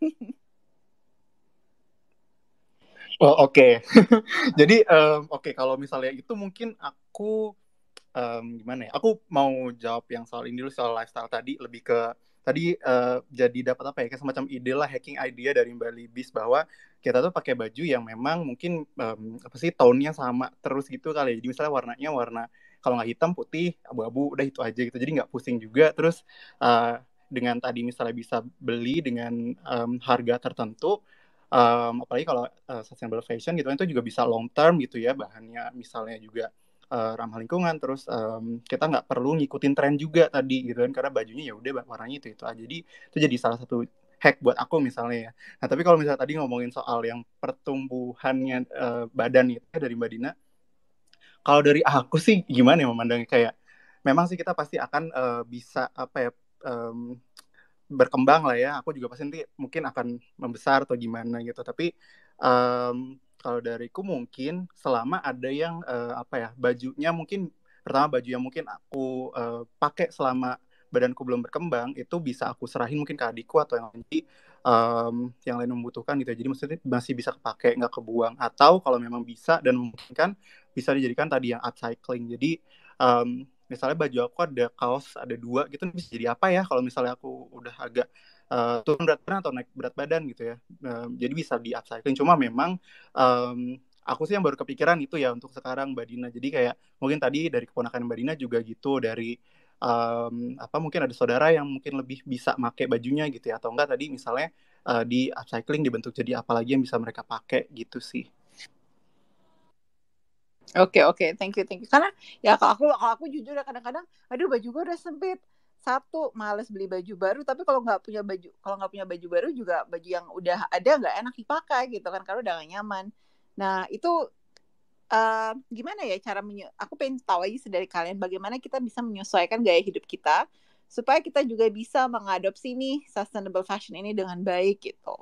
Oh oke. Okay. Jadi um, oke okay, kalau misalnya itu mungkin aku um, gimana ya? Aku mau jawab yang soal ini dulu, soal lifestyle tadi, lebih ke tadi uh, jadi dapat apa ya, kayak semacam ide lah, hacking idea dari Mbak Libis bahwa kita tuh pakai baju yang memang mungkin um, apa sih tone-nya sama terus gitu kali. Jadi misalnya warnanya warna kalau nggak hitam putih abu-abu udah itu aja gitu. Jadi nggak pusing juga. Terus uh, dengan tadi misalnya bisa beli dengan um, harga tertentu. Um, apalagi kalau uh, sustainable fashion gitu itu juga bisa long term gitu ya, bahannya misalnya juga Uh, ramah lingkungan, terus um, kita nggak perlu ngikutin tren juga tadi gitu kan, karena bajunya ya udah warnanya itu itu aja. Jadi itu jadi salah satu hack buat aku misalnya ya. Nah tapi kalau misalnya tadi ngomongin soal yang pertumbuhannya uh, badan itu dari Mbak Dina, Kalau dari aku sih gimana ya memandangnya, kayak memang sih kita pasti akan uh, bisa apa ya um, berkembang lah ya. Aku juga pasti nanti mungkin akan membesar atau gimana gitu. Tapi um, kalau dariku mungkin selama ada yang uh, apa ya bajunya mungkin pertama baju yang mungkin aku uh, pakai selama badanku belum berkembang itu bisa aku serahin mungkin ke adikku atau yang nanti um, yang lain membutuhkan gitu. Jadi maksudnya masih bisa kepake, nggak kebuang. Atau kalau memang bisa dan memungkinkan bisa dijadikan tadi yang upcycling. Jadi um, misalnya baju aku ada kaos ada dua gitu bisa jadi apa ya kalau misalnya aku udah agak uh, turun berat badan atau naik berat badan gitu ya. Um, jadi bisa di upcycling. Cuma memang um, aku sih yang baru kepikiran itu ya untuk sekarang Mbak Dina. Jadi kayak mungkin tadi dari keponakan Mbak Dina juga gitu, dari um, apa mungkin ada saudara yang mungkin lebih bisa pakai bajunya gitu ya, atau enggak tadi misalnya uh, di upcycling dibentuk jadi apa lagi yang bisa mereka pakai gitu sih. Oke okay, oke, okay. thank you thank you. Karena ya kalau aku kalau aku jujur ya kadang-kadang, aduh baju gue udah sempit. Satu, males beli baju baru. Tapi kalau nggak punya baju, kalau nggak punya baju baru juga baju yang udah ada nggak enak dipakai gitu kan, karena udah nggak nyaman. Nah itu uh, gimana ya cara menye- aku pengen tahu aja dari kalian bagaimana kita bisa menyesuaikan gaya hidup kita supaya kita juga bisa mengadopsi nih sustainable fashion ini dengan baik gitu.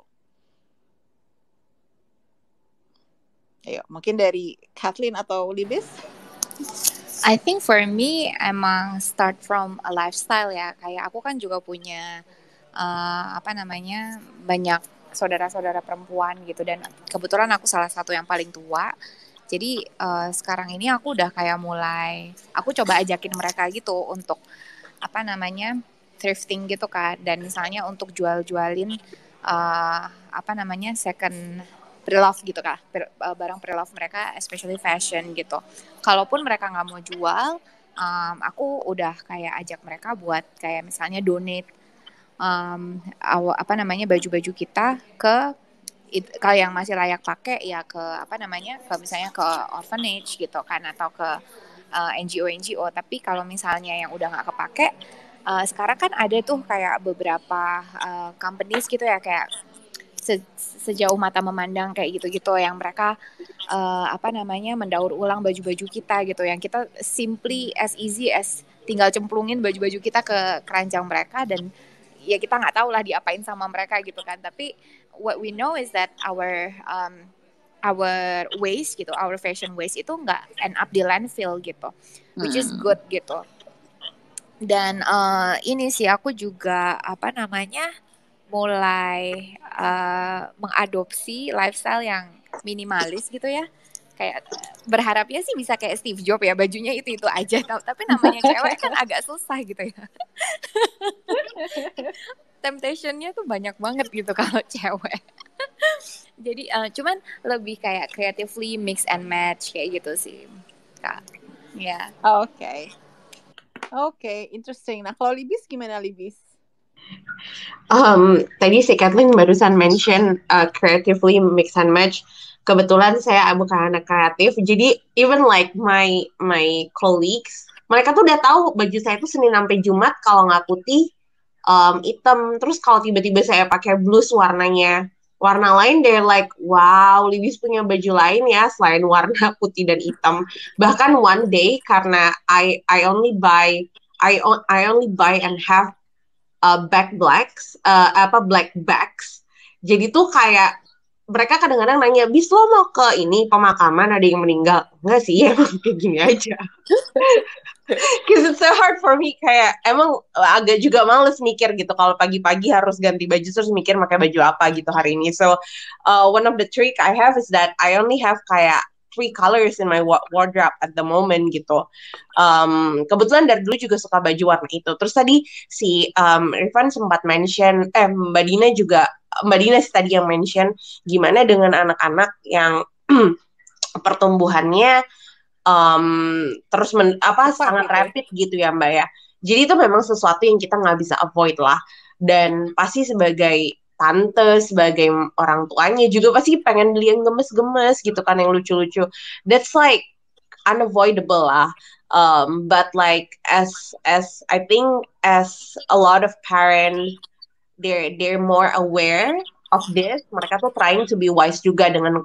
Ayo, mungkin dari Kathleen atau Libis? I think for me emang start from a lifestyle ya. Kayak aku kan juga punya uh, apa namanya banyak saudara-saudara perempuan gitu, dan kebetulan aku salah satu yang paling tua. Jadi uh, sekarang ini aku udah kayak mulai, aku coba ajakin mereka gitu untuk apa namanya thrifting gitu kan, dan misalnya untuk jual-jualin uh, apa namanya second pre-love gitu kan, barang pre-love mereka, especially fashion gitu. Kalaupun mereka nggak mau jual, um, aku udah kayak ajak mereka buat kayak misalnya donate um, apa namanya baju-baju kita ke kalau yang masih layak pakai ya ke apa namanya ke misalnya ke orphanage gitu kan, atau ke uh, N G O N G O. Tapi kalau misalnya yang udah nggak kepake, uh, sekarang kan ada tuh kayak beberapa uh, companies gitu ya, kayak se- sejauh mata memandang kayak gitu-gitu yang mereka uh, apa namanya mendaur ulang baju-baju kita gitu, yang kita simply as easy as tinggal cemplungin baju-baju kita ke keranjang mereka, dan ya kita nggak tahu lah diapain sama mereka gitu kan. Tapi what we know is that our um, our waste gitu, our fashion waste itu nggak end up di landfill gitu, which is good gitu. Dan uh, ini sih aku juga apa namanya mulai uh, mengadopsi lifestyle yang minimalis gitu ya. Kayak berharapnya sih bisa kayak Steve Jobs ya, bajunya itu-itu aja. Tapi namanya cewek kan agak susah gitu ya. Temptation-nya tuh banyak banget gitu kalau cewek. Jadi uh, cuman lebih kayak creatively mix and match kayak gitu sih, Kak. Ya. Yeah. Oke. Okay. Oke, okay, interesting. Nah, kalau Libis gimana Libis? Um, tadi si Kathleen barusan mention uh, creatively mix and match. Kebetulan saya bukan anak kreatif, jadi even like my my colleagues, mereka tuh udah tahu baju saya tuh Senin sampai Jumat kalau nggak putih, um, hitam. Terus kalau tiba-tiba saya pakai blus warnanya warna lain, they're like, wow, Libis punya baju lain ya selain warna putih dan hitam. Bahkan one day karena I I only buy I I only buy and have Uh, back blacks, uh, apa black bags. Jadi tuh kayak mereka kadang-kadang nanya, bis lo mau ke ini pemakaman ada yang meninggal? Enggak sih, emang kayak gini aja. Cause it's so hard for me, kayak emang agak juga males mikir gitu kalau pagi-pagi harus ganti baju terus mikir pakai baju apa gitu hari ini. So uh, one of the trick I have is that I only have kayak three colors in my wardrobe at the moment gitu. Um, kebetulan dari dulu juga suka baju warna itu. Terus tadi si um, Rifan sempat mention, eh Mbak Dina juga, Mbak Dina sih tadi yang mention gimana dengan anak-anak yang pertumbuhannya um, terus men, apa Cepat sangat gitu. rapid gitu ya Mbak ya. Jadi itu memang sesuatu yang kita nggak bisa avoid lah. Dan pasti sebagai tante, sebagai orang tuanya juga pasti pengen beli yang gemes-gemes gitu kan, yang lucu-lucu. That's like unavoidable lah. Um, but like as as I think as a lot of parents, they're they're more aware of this. Mereka tuh trying to be wise juga dengan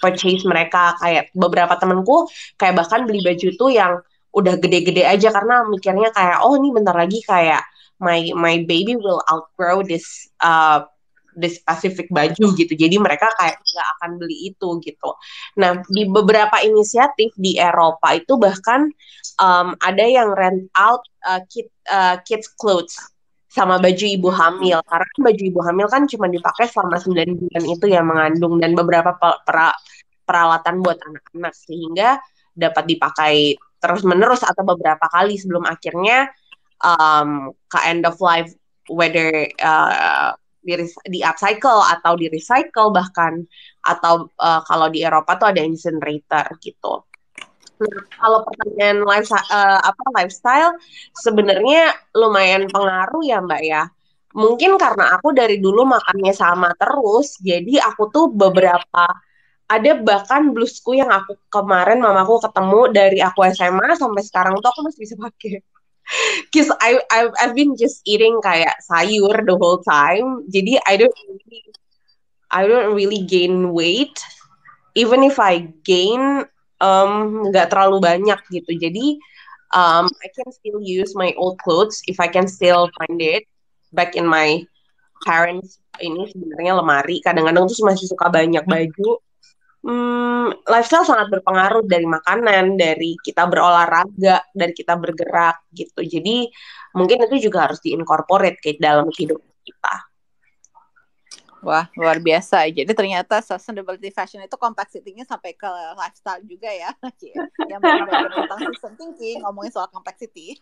purchase mereka. Kayak beberapa temenku kayak bahkan beli baju tuh yang udah gede-gede aja karena mikirnya kayak oh ini bentar lagi kayak my my baby will outgrow this uh, this specific baju gitu. Jadi mereka kayak nggak akan beli itu gitu. Nah di beberapa inisiatif di Eropa itu bahkan um, ada yang rent out uh, kid, uh, kids clothes sama baju ibu hamil. Karena baju ibu hamil kan cuma dipakai selama sembilan bulan itu yang mengandung dan beberapa per- peralatan buat anak-anak sehingga dapat dipakai terus-menerus atau beberapa kali sebelum akhirnya um, ke end of life, whether uh, di, di upcycle atau di recycle bahkan, atau uh, kalau di Eropa tuh ada incinerator gitu. Nah, kalau pertanyaan life, uh, apa lifestyle sebenarnya lumayan pengaruh ya Mbak ya. Mungkin karena aku dari dulu makannya sama terus, jadi aku tuh beberapa ada bahkan blusku yang aku kemarin mamaku ketemu dari aku S M A sampai sekarang tuh aku masih bisa pakai. Cause I I've, I've been just eating kayak sayur the whole time. Jadi I don't really, I don't really gain weight. Even if I gain nggak um, terlalu banyak gitu. Jadi um, I can still use my old clothes if I can still find it back in my parents ini sebenarnya lemari. Kadang-kadang tuh masih suka banyak baju. Hmm, lifestyle sangat berpengaruh dari makanan, dari kita berolahraga, dari kita bergerak gitu. Jadi mungkin itu juga harus diincorporate ke dalam hidup kita. Wah, luar biasa. Jadi ternyata sustainability fashion itu complexity-nya sampai ke lifestyle juga ya. Yang baru-baru tentang system thinking, ngomongin soal complexity.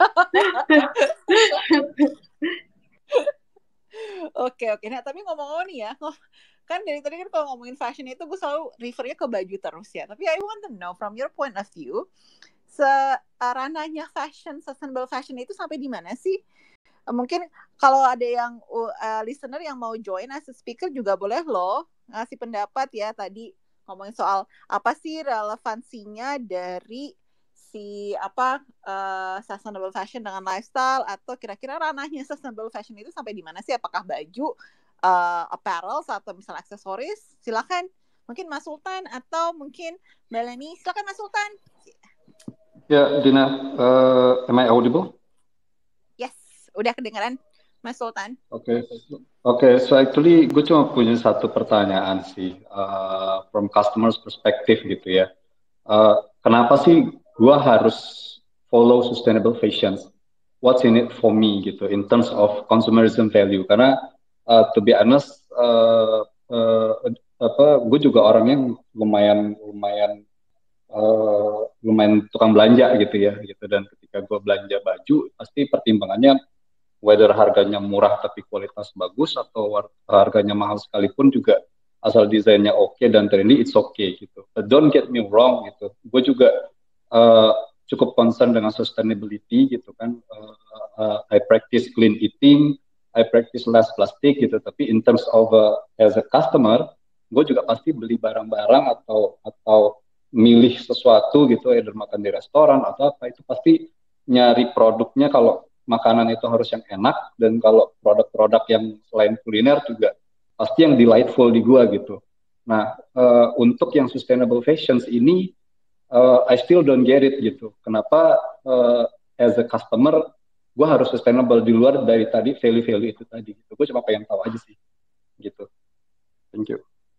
Oke, oke. Nah, tapi ngomong-ngomong nih ya, kan dari tadi kan kalau ngomongin fashion itu gue selalu refernya ke baju terus ya. Tapi I want to know from your point of view, ranahnya fashion, sustainable fashion itu sampai di mana sih? Mungkin kalau ada yang uh, listener yang mau join as a speaker juga boleh loh ngasih pendapat ya. Tadi ngomongin soal apa sih relevansinya dari si apa uh, sustainable fashion dengan lifestyle, atau kira-kira ranahnya sustainable fashion itu sampai di mana sih? Apakah baju, uh, apparel atau misalnya aksesoris? Silakan, mungkin Mas Sultan atau mungkin Mbak Leni. Silakan Mas Sultan. Ya, Dina, uh, am I audible? Yes, udah kedengaran Mas Sultan. Oke, okay. Oke, okay, so actually gue cuma punya satu pertanyaan sih, uh, from customers perspective gitu ya. Uh, kenapa sih gue harus follow sustainable fashion? What's in it for me gitu, in terms of consumerism value? Karena uh, to be honest, uh, uh, apa, gue juga orang yang lumayan lumayan uh, lumayan tukang belanja gitu ya, gitu. Dan ketika gue belanja baju, pasti pertimbangannya whether harganya murah tapi kualitas bagus atau harganya mahal sekalipun juga asal desainnya oke okay dan trendy, it's okay gitu. But don't get me wrong gitu, gue juga uh, cukup concern dengan sustainability gitu kan. Uh, uh, I practice clean eating, I practice less plastic gitu. Tapi in terms of uh, as a customer, gue juga pasti beli barang-barang atau atau milih sesuatu gitu, either makan di restoran atau apa, itu pasti nyari produknya. Kalau makanan itu harus yang enak, dan kalau produk-produk yang selain kuliner juga pasti yang delightful di gua gitu. Nah, uh, untuk yang sustainable fashions ini, uh, I still don't get it gitu. Kenapa uh, as a customer gua harus sustainable di luar dari tadi value-value itu tadi gitu. Gua cuma pengen tahu aja sih gitu. Thank you.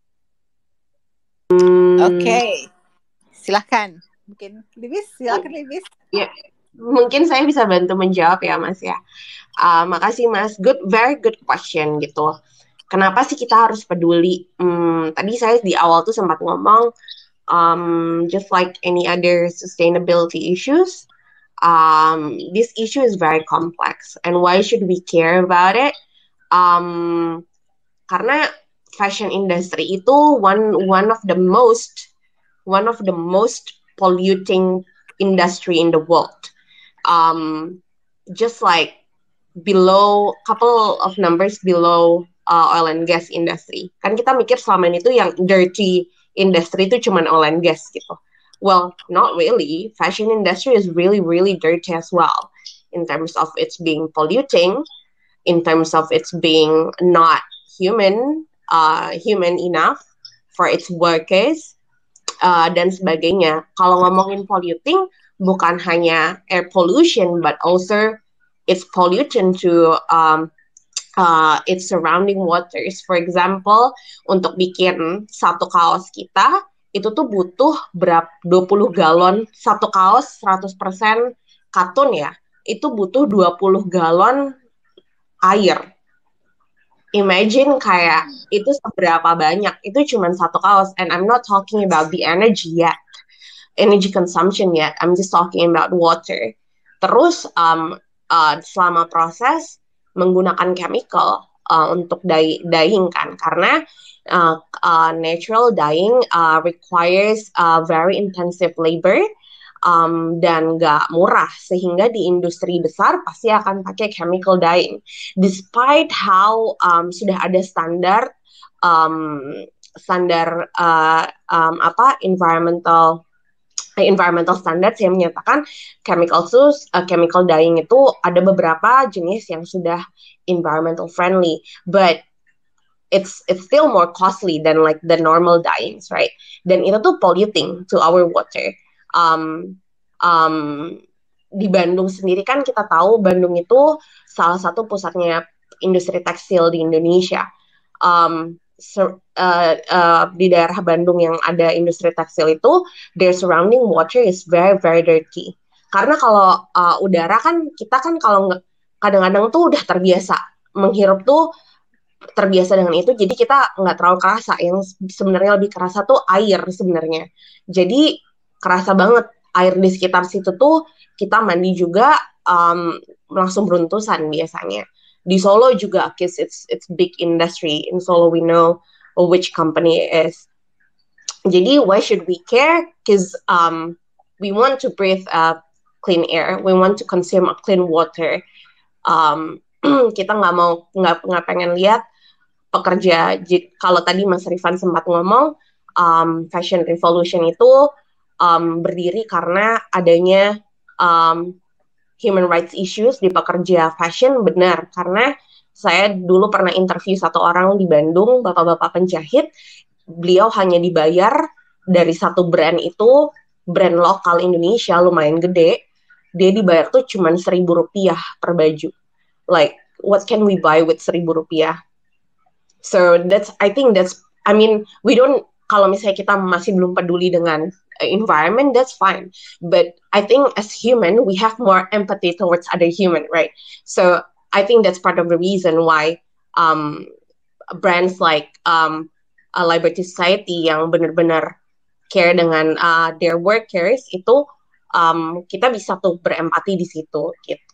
Oke, okay. Silahkan. Mungkin Libis, silahkan Libis. Ya. Yeah. Mungkin saya bisa bantu menjawab ya Mas ya. Uh, makasih Mas, good, very good question gitu. Kenapa sih kita harus peduli? Hmm, tadi saya di awal tuh sempat ngomong, um, just like any other sustainability issues, um, this issue is very complex. And why should we care about it? Um, karena fashion industry itu one one of the most one of the most polluting industry in the world. Um, just like below, couple of numbers below uh, oil and gas industry. Kan kita mikir selama ini tuh yang dirty industry itu cuman oil and gas gitu. Well, not really. Fashion industry is really, really dirty as well. In terms of it's being polluting, in terms of it's being not human, uh, human enough for its workers. uh, dan sebagainya. Kalau ngomongin polluting, bukan hanya air pollution, but also it's pollution to um, uh, its surrounding waters. For example, untuk bikin satu kaos kita, itu tuh butuh berapa dua puluh galon, satu kaos seratus persen katun ya, itu butuh dua puluh galon air. Imagine kayak itu seberapa banyak, itu cuma satu kaos, and I'm not talking about the energy yet, energy consumption yet, I'm just talking about water. Terus um, uh, selama proses menggunakan chemical uh, untuk dye, dyeing kan, karena uh, uh, natural dyeing uh, requires uh, very intensive labor um, dan nggak murah, sehingga di industri besar pasti akan pakai chemical dyeing. Despite how um, sudah ada standar um, standar uh, um, apa environmental environmental standards yang menyatakan chemical sus, uh, chemical dyeing itu ada beberapa jenis yang sudah environmental friendly, but it's it's still more costly than like the normal dyings, right? Dan itu tuh polluting to our water. Um, um, di Bandung sendiri kan kita tahu Bandung itu salah satu pusatnya industri tekstil di Indonesia. Um, So, uh, uh, di daerah Bandung yang ada industri tekstil itu, their surrounding water is very very dirty. Karena kalau uh, udara kan kita kan kalau kadang-kadang tuh udah terbiasa menghirup tuh terbiasa dengan itu, jadi kita nggak terlalu kerasa. Yang sebenarnya lebih kerasa tuh air sebenarnya. Jadi kerasa banget air di sekitar situ tuh, kita mandi juga um, langsung beruntusan biasanya. Di Solo juga, cause it's it's big industry. In Solo we know which company it is. Jadi why should we care? Cause um, we want to breathe uh, clean air. We want to consume a clean water. Um, kita nggak mau nggak nggak pengen lihat pekerja. Kalau tadi Mas Rifan sempat ngomong, um, fashion revolution itu um, berdiri karena adanya um, human rights issues di pekerja fashion. Benar, karena saya dulu pernah interview satu orang di Bandung, bapak-bapak penjahit, beliau hanya dibayar dari satu brand itu, brand lokal Indonesia lumayan gede, dia dibayar tuh cuma seribu rupiah per baju. Like, what can we buy with seribu rupiah? So that's, I think that's, I mean, we don't, kalau misalnya kita masih belum peduli dengan environment, that's fine. But I think as human, we have more empathy towards other human, right? So I think that's part of the reason why um, brands like um, uh, Liberty Society yang benar-benar care dengan uh, their workers itu, um, kita bisa tuh berempati di situ, gitu.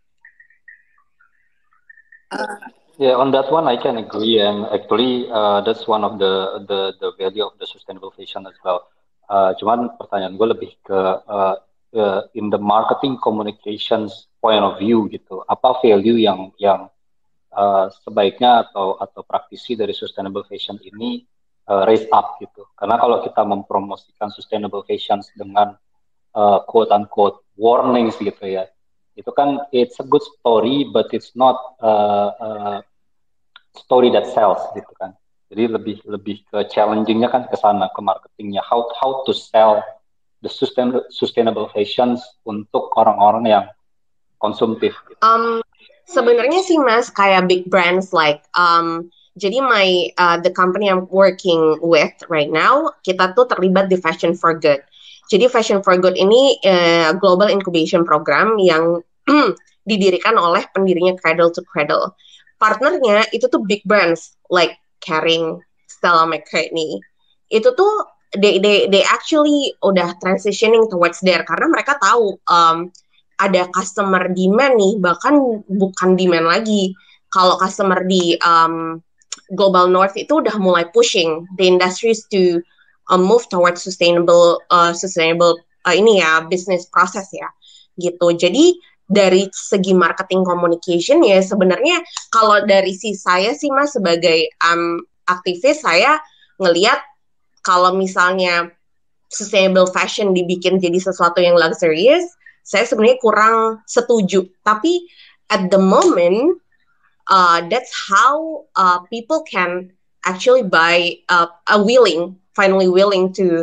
Uh, Yeah, on that one I can agree, and actually uh, that's one of the, the the value of the sustainable fashion as well. Uh, cuman pertanyaan gue lebih ke uh, uh, in the marketing communications point of view gitu. Apa value yang yang uh, sebaiknya atau atau praktisi dari sustainable fashion ini uh, raise up gitu. Karena kalau kita mempromosikan sustainable fashion dengan uh, quote unquote warnings gitu ya, itu kan it's a good story, but it's not uh, uh, story that sells gitu kan. Jadi lebih lebih ke challengingnya kan ke sana, ke marketingnya, how how to sell the sustainable sustainable fashions untuk orang-orang yang konsumtif. Gitu. Um, sebenarnya sih Mas, kayak big brands like um, jadi my uh, the company I'm working with right now, kita tuh terlibat di Fashion for Good. Jadi Fashion for Good ini uh, global incubation program yang didirikan oleh pendirinya Cradle to Cradle. Partnernya itu tuh big brands like Kering, Stella McCartney. Itu tuh they they they actually udah transitioning towards there karena mereka tahu um, ada customer demand nih, bahkan bukan demand lagi. Kalau customer di um, Global North itu udah mulai pushing the industries to uh, move towards sustainable uh, sustainable uh, ini ya business process ya gitu. Jadi dari segi marketing communication ya sebenarnya kalau dari si saya sih Mas sebagai um, aktivis, saya ngelihat kalau misalnya sustainable fashion dibikin jadi sesuatu yang luxurious, saya sebenarnya kurang setuju. Tapi at the moment uh, that's how uh, people can actually buy uh, a willing finally willing to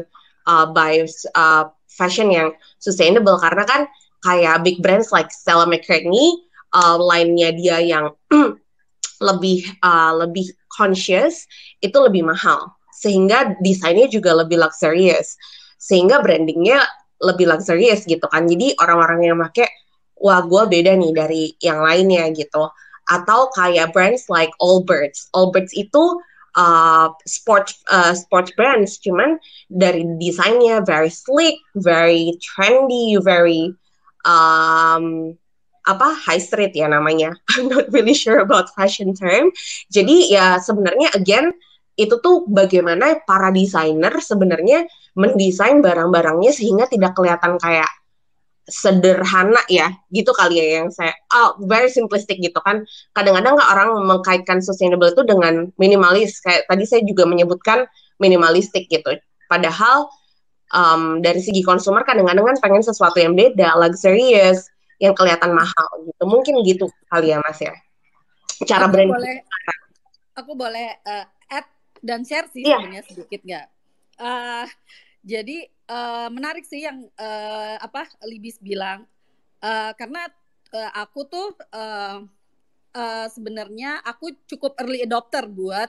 uh, buy uh, fashion yang sustainable, karena kan kayak big brands like Stella McCartney, uh, line-nya dia yang lebih uh, lebih conscious itu lebih mahal, sehingga desainnya juga lebih luxurious, sehingga brandingnya lebih luxurious gitu kan. Jadi orang-orang yang pakai, wah gue beda nih dari yang lainnya gitu. Atau kayak brands like Allbirds. Allbirds itu uh, sport uh, sports brands, cuman dari desainnya very sleek, very trendy, very um, apa high street ya namanya. I'm not really sure about fashion term. Jadi ya sebenarnya again itu tuh bagaimana para desainer sebenarnya mendesain barang-barangnya sehingga tidak kelihatan kayak sederhana ya, gitu kali ya yang saya, oh, very simplistic gitu kan. Kadang-kadang nggak orang mengkaitkan sustainable itu dengan minimalis, kayak tadi saya juga menyebutkan minimalistik gitu. Padahal um, dari segi konsumer kadang-kadang kan pengen sesuatu yang beda, luxurious, yang kelihatan mahal gitu. Mungkin gitu kali ya Mas ya. Cara Aku brand. boleh, aku boleh uh, add dan share sih Iya. sebenarnya sedikit nggak? Uh, jadi uh, menarik sih yang uh, apa Libis bilang, uh, karena uh, aku tuh uh, uh, sebenarnya aku cukup early adopter buat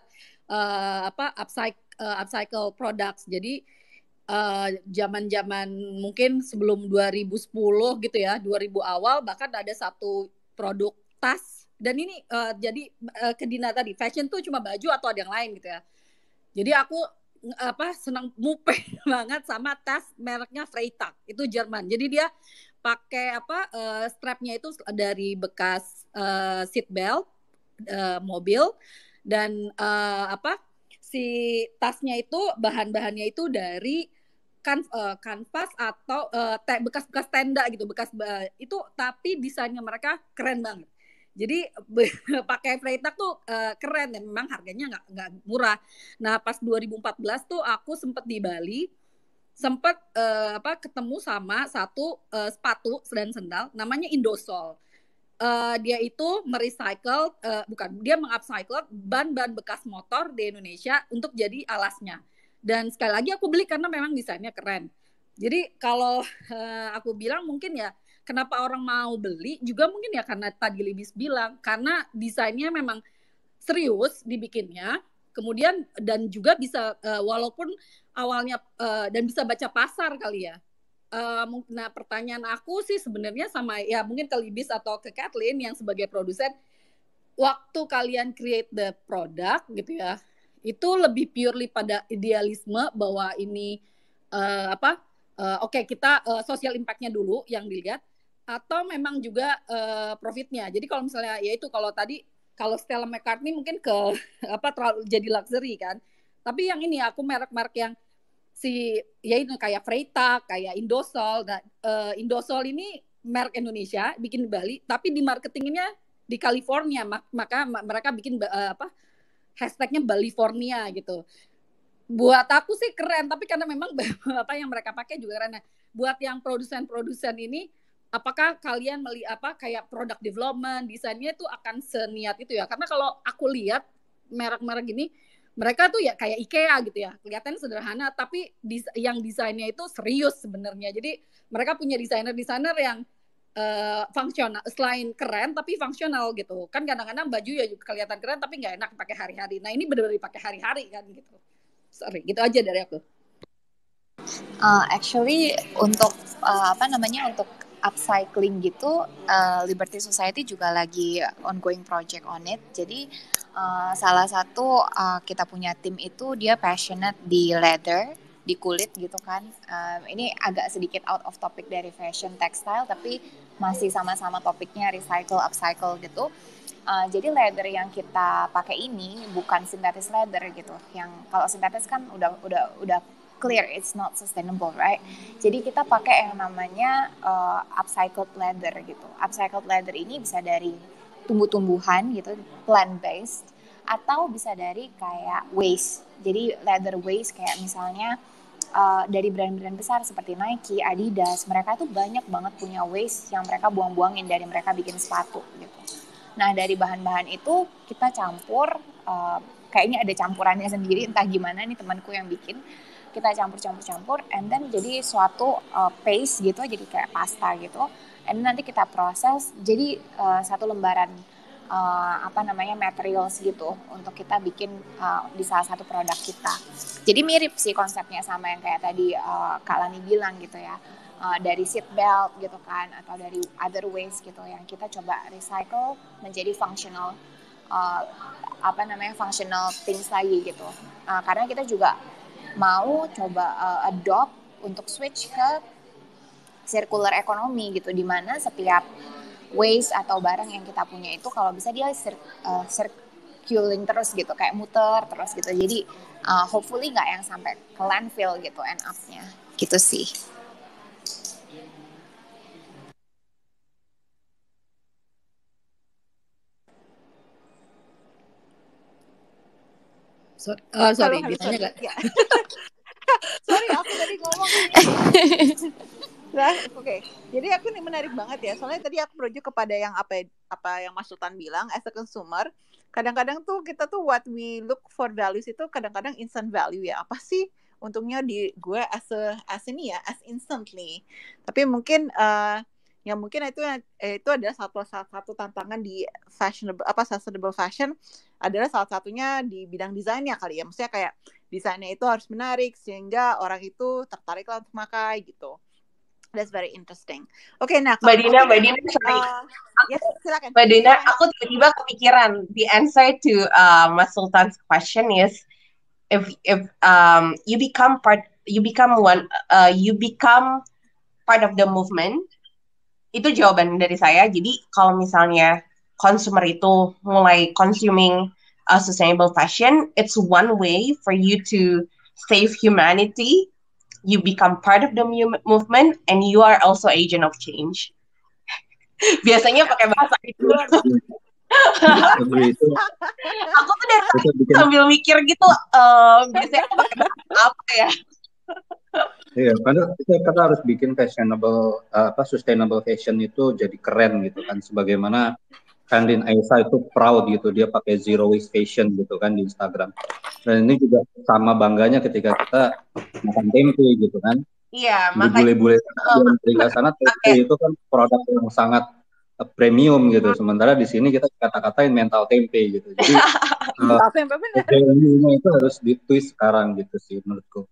uh, apa upcycle uh, upcycle products. Jadi uh, zaman-zaman mungkin sebelum dua ribu sepuluh gitu ya, dua ribu awal bahkan ada satu produk tas. Dan ini uh, jadi uh, ke Dina tadi, fashion tuh cuma baju atau ada yang lain gitu ya. Jadi aku apa senang mupeh banget sama tas mereknya Freytag, itu Jerman. Jadi dia pakai apa uh, strapnya itu dari bekas uh, seat belt uh, mobil, dan uh, apa si tasnya itu bahan-bahannya itu dari kan uh, kanvas atau uh, te- bekas-bekas tenda gitu, bekas uh, itu, tapi desainnya mereka keren banget. Jadi pakai Freytag tuh uh, keren, dan memang harganya nggak nggak murah. Nah pas dua ribu empat belas tuh aku sempet di Bali, sempet uh, apa ketemu sama satu uh, sepatu dan sendal namanya Indosol. Uh, dia itu merecycle, uh, bukan dia mengupcycle ban-ban bekas motor di Indonesia untuk jadi alasnya. Dan sekali lagi aku beli karena memang desainnya keren. Jadi kalau uh, aku bilang mungkin ya, kenapa orang mau beli juga mungkin ya karena tadi Libis bilang, karena desainnya memang serius dibikinnya, kemudian dan juga bisa uh, walaupun awalnya uh, dan bisa baca pasar kali ya. Uh, nah pertanyaan aku sih sebenarnya sama ya mungkin ke Libis atau ke Kathleen yang sebagai produsen, waktu kalian create the product gitu ya, itu lebih purely pada idealisme bahwa ini uh, apa uh, oke okay, kita uh, social impact-nya dulu yang dilihat, atau memang juga uh, profitnya. Jadi kalau misalnya ya itu kalau tadi kalau Stella McCartney mungkin ke apa terlalu jadi luxury kan. Tapi yang ini aku merek-merek yang si ya itu kayak Freytag, kayak Indosol. Nah, uh, Indosol ini merek Indonesia, bikin di Bali, tapi di marketingnya di California, maka mereka bikin uh, apa hashtagnya Balifornia gitu. Buat aku sih keren, tapi karena memang apa yang mereka pakai juga keren. Nah, buat yang produsen-produsen ini, apakah kalian melihat apa kayak product development, desainnya itu akan seniat itu ya? Karena kalau aku lihat merek-merek gini, mereka tuh ya kayak IKEA gitu ya, kelihatan sederhana, tapi dis- yang desainnya itu serius sebenarnya. Jadi mereka punya desainer-desainer yang uh, fungsional, selain keren tapi fungsional gitu. Kan kadang-kadang baju ya juga kelihatan keren tapi nggak enak pakai hari-hari. Nah ini benar-benar dipakai hari-hari kan gitu. Sorry, gitu aja dari aku. Uh, actually untuk uh, apa namanya untuk upcycling gitu, uh, Liberty Society juga lagi ongoing project on it. Jadi uh, salah satu uh, kita punya tim itu dia passionate di leather, di kulit gitu kan. Uh, ini agak sedikit out of topic dari fashion textile, tapi masih sama-sama topiknya recycle, upcycle gitu. Uh, jadi leather yang kita pakai ini bukan synthetic leather gitu. Yang kalau synthetic kan udah udah udah clear it's not sustainable, right? Jadi kita pakai yang namanya uh, upcycled leather gitu. Upcycled leather ini bisa dari tumbuh-tumbuhan gitu, plant based, atau bisa dari kayak waste. Jadi leather waste kayak misalnya uh, dari brand-brand besar seperti Nike, Adidas, mereka tuh banyak banget punya waste yang mereka buang-buangin dari mereka bikin sepatu gitu. Nah dari bahan-bahan itu kita campur, uh, kayaknya ada campurannya sendiri, entah gimana nih temanku yang bikin. kita campur-campur-campur, and then jadi suatu uh, paste gitu, jadi kayak pasta gitu, and then nanti kita proses jadi uh, satu lembaran uh, apa namanya materials gitu untuk kita bikin uh, di salah satu produk kita. Jadi mirip sih konsepnya sama yang kayak tadi uh, Kak Lani bilang gitu ya. Uh, dari seat belt gitu kan, atau dari other ways gitu yang kita coba recycle menjadi functional uh, apa namanya functional things lagi gitu. Uh, karena kita juga mau coba uh, adopt untuk switch ke circular economy gitu, di mana setiap waste atau barang yang kita punya itu kalau bisa dia cir- uh, circulating terus gitu, kayak muter terus gitu. Jadi uh, hopefully nggak yang sampai ke landfill gitu end up-nya gitu sih. So, uh, sorry, Halo, halo, ditanya sorry. nggak? Ya. Sorry, aku tadi ngomong. Nah, oke. Okay. Jadi aku nih menarik banget ya. Soalnya tadi aku merujuk kepada yang apa apa yang Mas Sultan bilang, as a consumer, kadang-kadang tuh kita tuh what we look for values itu kadang-kadang instant value ya. Apa sih untungnya di gue as a as ini ya, as instantly. Tapi mungkin uh, yang mungkin itu eh, itu adalah satu salah satu tantangan di fashionable apa sustainable fashion adalah salah satunya di bidang desainnya kali ya. Maksudnya kayak desainnya itu harus menarik sehingga orang itu tertarik lah untuk pakai gitu. That's very interesting. Oke, okay, nah Mbak Dina, Mbak Dina, sorry. Uh, yes, silakan. Mbak Dina, aku tiba-tiba kepikiran the answer to uh, Mas Sultan's question is if if um you become part you become one uh, you become part of the movement. Itu jawaban dari saya. Jadi kalau misalnya consumer itu mulai consuming uh, sustainable fashion, it's one way for you to save humanity. You become part of the movement and you are also agent of change. Biasanya pakai bahasa itu. Aku tuh dari sambil mikir gitu, uh, biasanya aku pakai bahasa apa ya? Iya, karena kita harus bikin fashionable, uh, apa sustainable fashion itu jadi keren gitu kan. Sebagaimana Kandin Aisyah itu proud gitu, dia pakai zero waste fashion gitu kan di Instagram. Dan ini juga sama bangganya ketika kita makan tempe gitu kan. Iya, di bule-bule yang dari sana tempe okay. itu kan produk yang sangat uh, premium gitu. Sementara di sini kita kata-katain mental tempe gitu. Jadi uh, tempe benar. Itu harus ditwist sekarang gitu sih menurutku.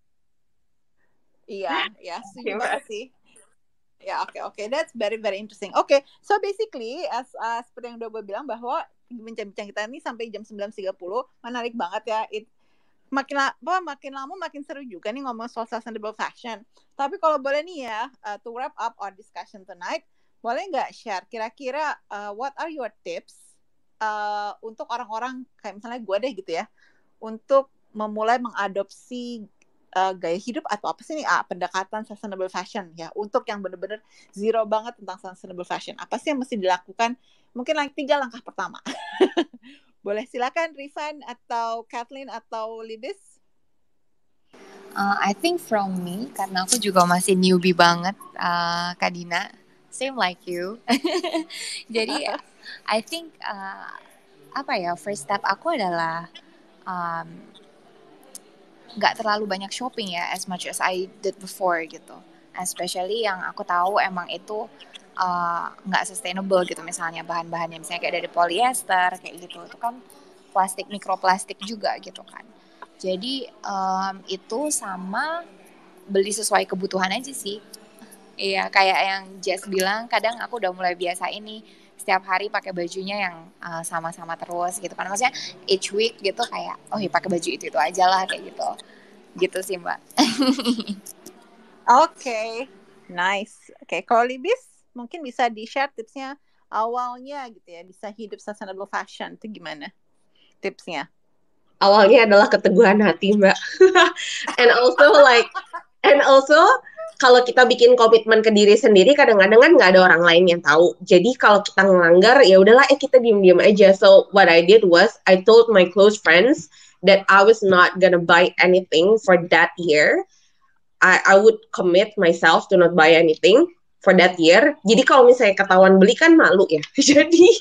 Iya, ya, setuju banget sih. Ya, oke, okay, oke, okay. That's very, very interesting. Oke, okay, so basically, as, uh, seperti yang udah gue bilang bahwa bincang-bincang kita ini sampai jam sembilan tiga puluh, menarik banget ya. It, makin apa, makin lama makin seru juga nih ngomong soal sustainable fashion. Tapi kalau boleh nih ya, uh, to wrap up our discussion tonight, boleh nggak share kira-kira uh, what are your tips uh, untuk orang-orang kayak misalnya gue deh gitu ya, untuk memulai mengadopsi Uh, gaya hidup atau apa sih nih ah, pendekatan sustainable fashion ya untuk yang benar-benar zero banget tentang sustainable fashion. Apa sih yang mesti dilakukan? Mungkin like, tiga langkah pertama. Boleh silakan Rifan atau Kathleen atau Libis? Uh, I think from me karena aku juga masih newbie banget, uh, Kak Dina, same like you. Jadi I think uh, apa ya first step aku adalah um, nggak terlalu banyak shopping ya as much as I did before gitu, especially yang aku tahu emang itu nggak uh, sustainable gitu, misalnya bahan-bahannya misalnya kayak dari polyester kayak gitu, itu kan plastik, mikroplastik juga gitu kan. Jadi um, itu sama beli sesuai kebutuhan aja sih. Iya, kayak yang Jess bilang, kadang aku udah mulai biasa ini setiap hari pakai bajunya yang uh, sama-sama terus gitu kan, maksudnya each week gitu kayak oh ya pakai baju itu itu aja lah kayak gitu gitu sih Mbak. Oke, okay. Nice. Oke, okay. Kalau Libis mungkin bisa di share tipsnya awalnya gitu ya, bisa hidup sustainable fashion itu gimana tipsnya? Awalnya adalah keteguhan hati Mbak. and also like and also kalau kita bikin komitmen ke diri sendiri, kadang-kadang kan nggak ada orang lain yang tahu. Jadi kalau kita ngelanggar, ya udahlah, eh kita diem-diem aja. So what I did was I told my close friends that I was not gonna buy anything for that year. I I would commit myself to not buy anything for that year. Jadi kalau misalnya ketahuan beli kan malu ya. Jadi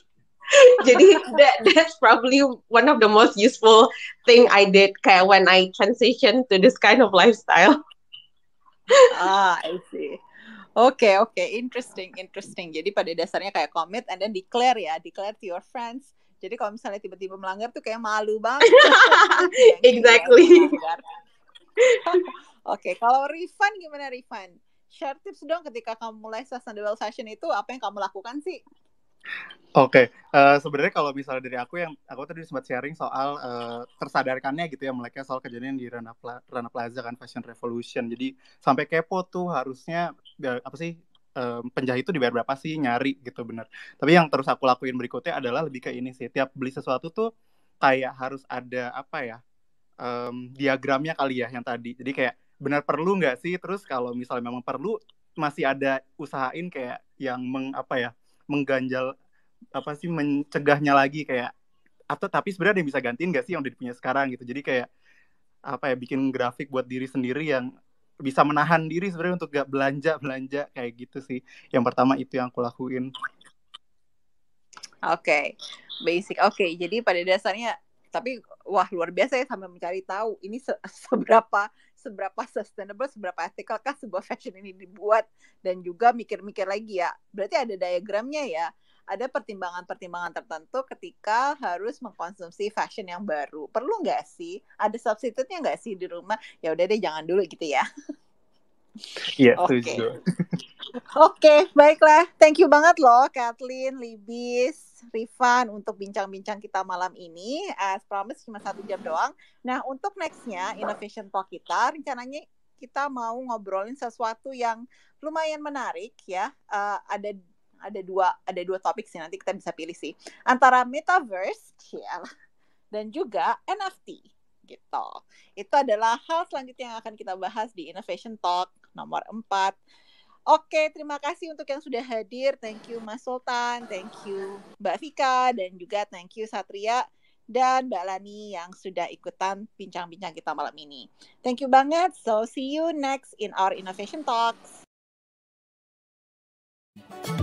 Jadi that, that's probably one of the most useful thing I did kayak when I transition to this kind of lifestyle. Ah, I see. Oke, okay, oke, okay. interesting, interesting. Jadi pada dasarnya kayak commit and then declare ya, declare to your friends. Jadi kalau misalnya tiba-tiba melanggar tuh kayak malu banget. Exactly. Oke, okay, kalau Rifan gimana Rifan? Share tips dong ketika kamu mulai sustainable fashion itu, apa yang kamu lakukan sih? Oke, okay. uh, sebenarnya kalau misalnya dari aku yang aku tadi sempat sharing soal uh, tersadarkannya gitu ya, mereka soal kejadian di Rana, Pla- Rana Plaza kan Fashion Revolution. Jadi sampai kepo tuh harusnya ya, apa sih um, penjahit itu dibayar berapa sih, nyari gitu bener. Tapi yang terus aku lakuin berikutnya adalah lebih ke ini sih, tiap beli sesuatu tuh kayak harus ada apa ya um, diagramnya kali ya yang tadi. Jadi kayak benar perlu nggak sih? Terus kalau misalnya memang perlu masih ada usahain kayak yang meng apa ya mengganjal apa sih mencegahnya lagi kayak atau tapi sebenarnya ada yang bisa gantiin nggak sih yang udah punya sekarang gitu. Jadi kayak apa ya bikin grafik buat diri sendiri yang bisa menahan diri sebenarnya untuk gak belanja belanja kayak gitu sih. Yang pertama itu yang aku lakuin. Oke, okay. Basic. Oke, okay. Jadi pada dasarnya tapi wah luar biasa ya sampai mencari tahu ini se- seberapa seberapa sustainable, seberapa ethical kah sebuah fashion ini dibuat dan juga mikir-mikir lagi ya. Berarti ada diagramnya ya. Ada pertimbangan-pertimbangan tertentu ketika harus mengkonsumsi fashion yang baru. Perlu nggak sih? Ada substitute-nya nggak sih di rumah? Ya udah deh jangan dulu gitu ya. Iya, setuju. Oke, okay, baiklah. Thank you banget loh Kathleen, Libis, Rifan untuk bincang-bincang kita malam ini. As promised cuma satu jam doang. Nah untuk nextnya Innovation Talk kita, rencananya kita mau ngobrolin sesuatu yang lumayan menarik ya. Uh, ada ada dua ada dua topik sih, nanti kita bisa pilih sih antara metaverse ya, dan juga N F T gitu. Itu adalah hal selanjutnya yang akan kita bahas di Innovation Talk nomor empat. Oke, terima kasih untuk yang sudah hadir. Thank you Mas Sultan, thank you Mbak Vika, dan juga thank you Satria dan Mbak Lani yang sudah ikutan bincang-bincang kita malam ini. Thank you banget. So see you next in our Innovation Talks.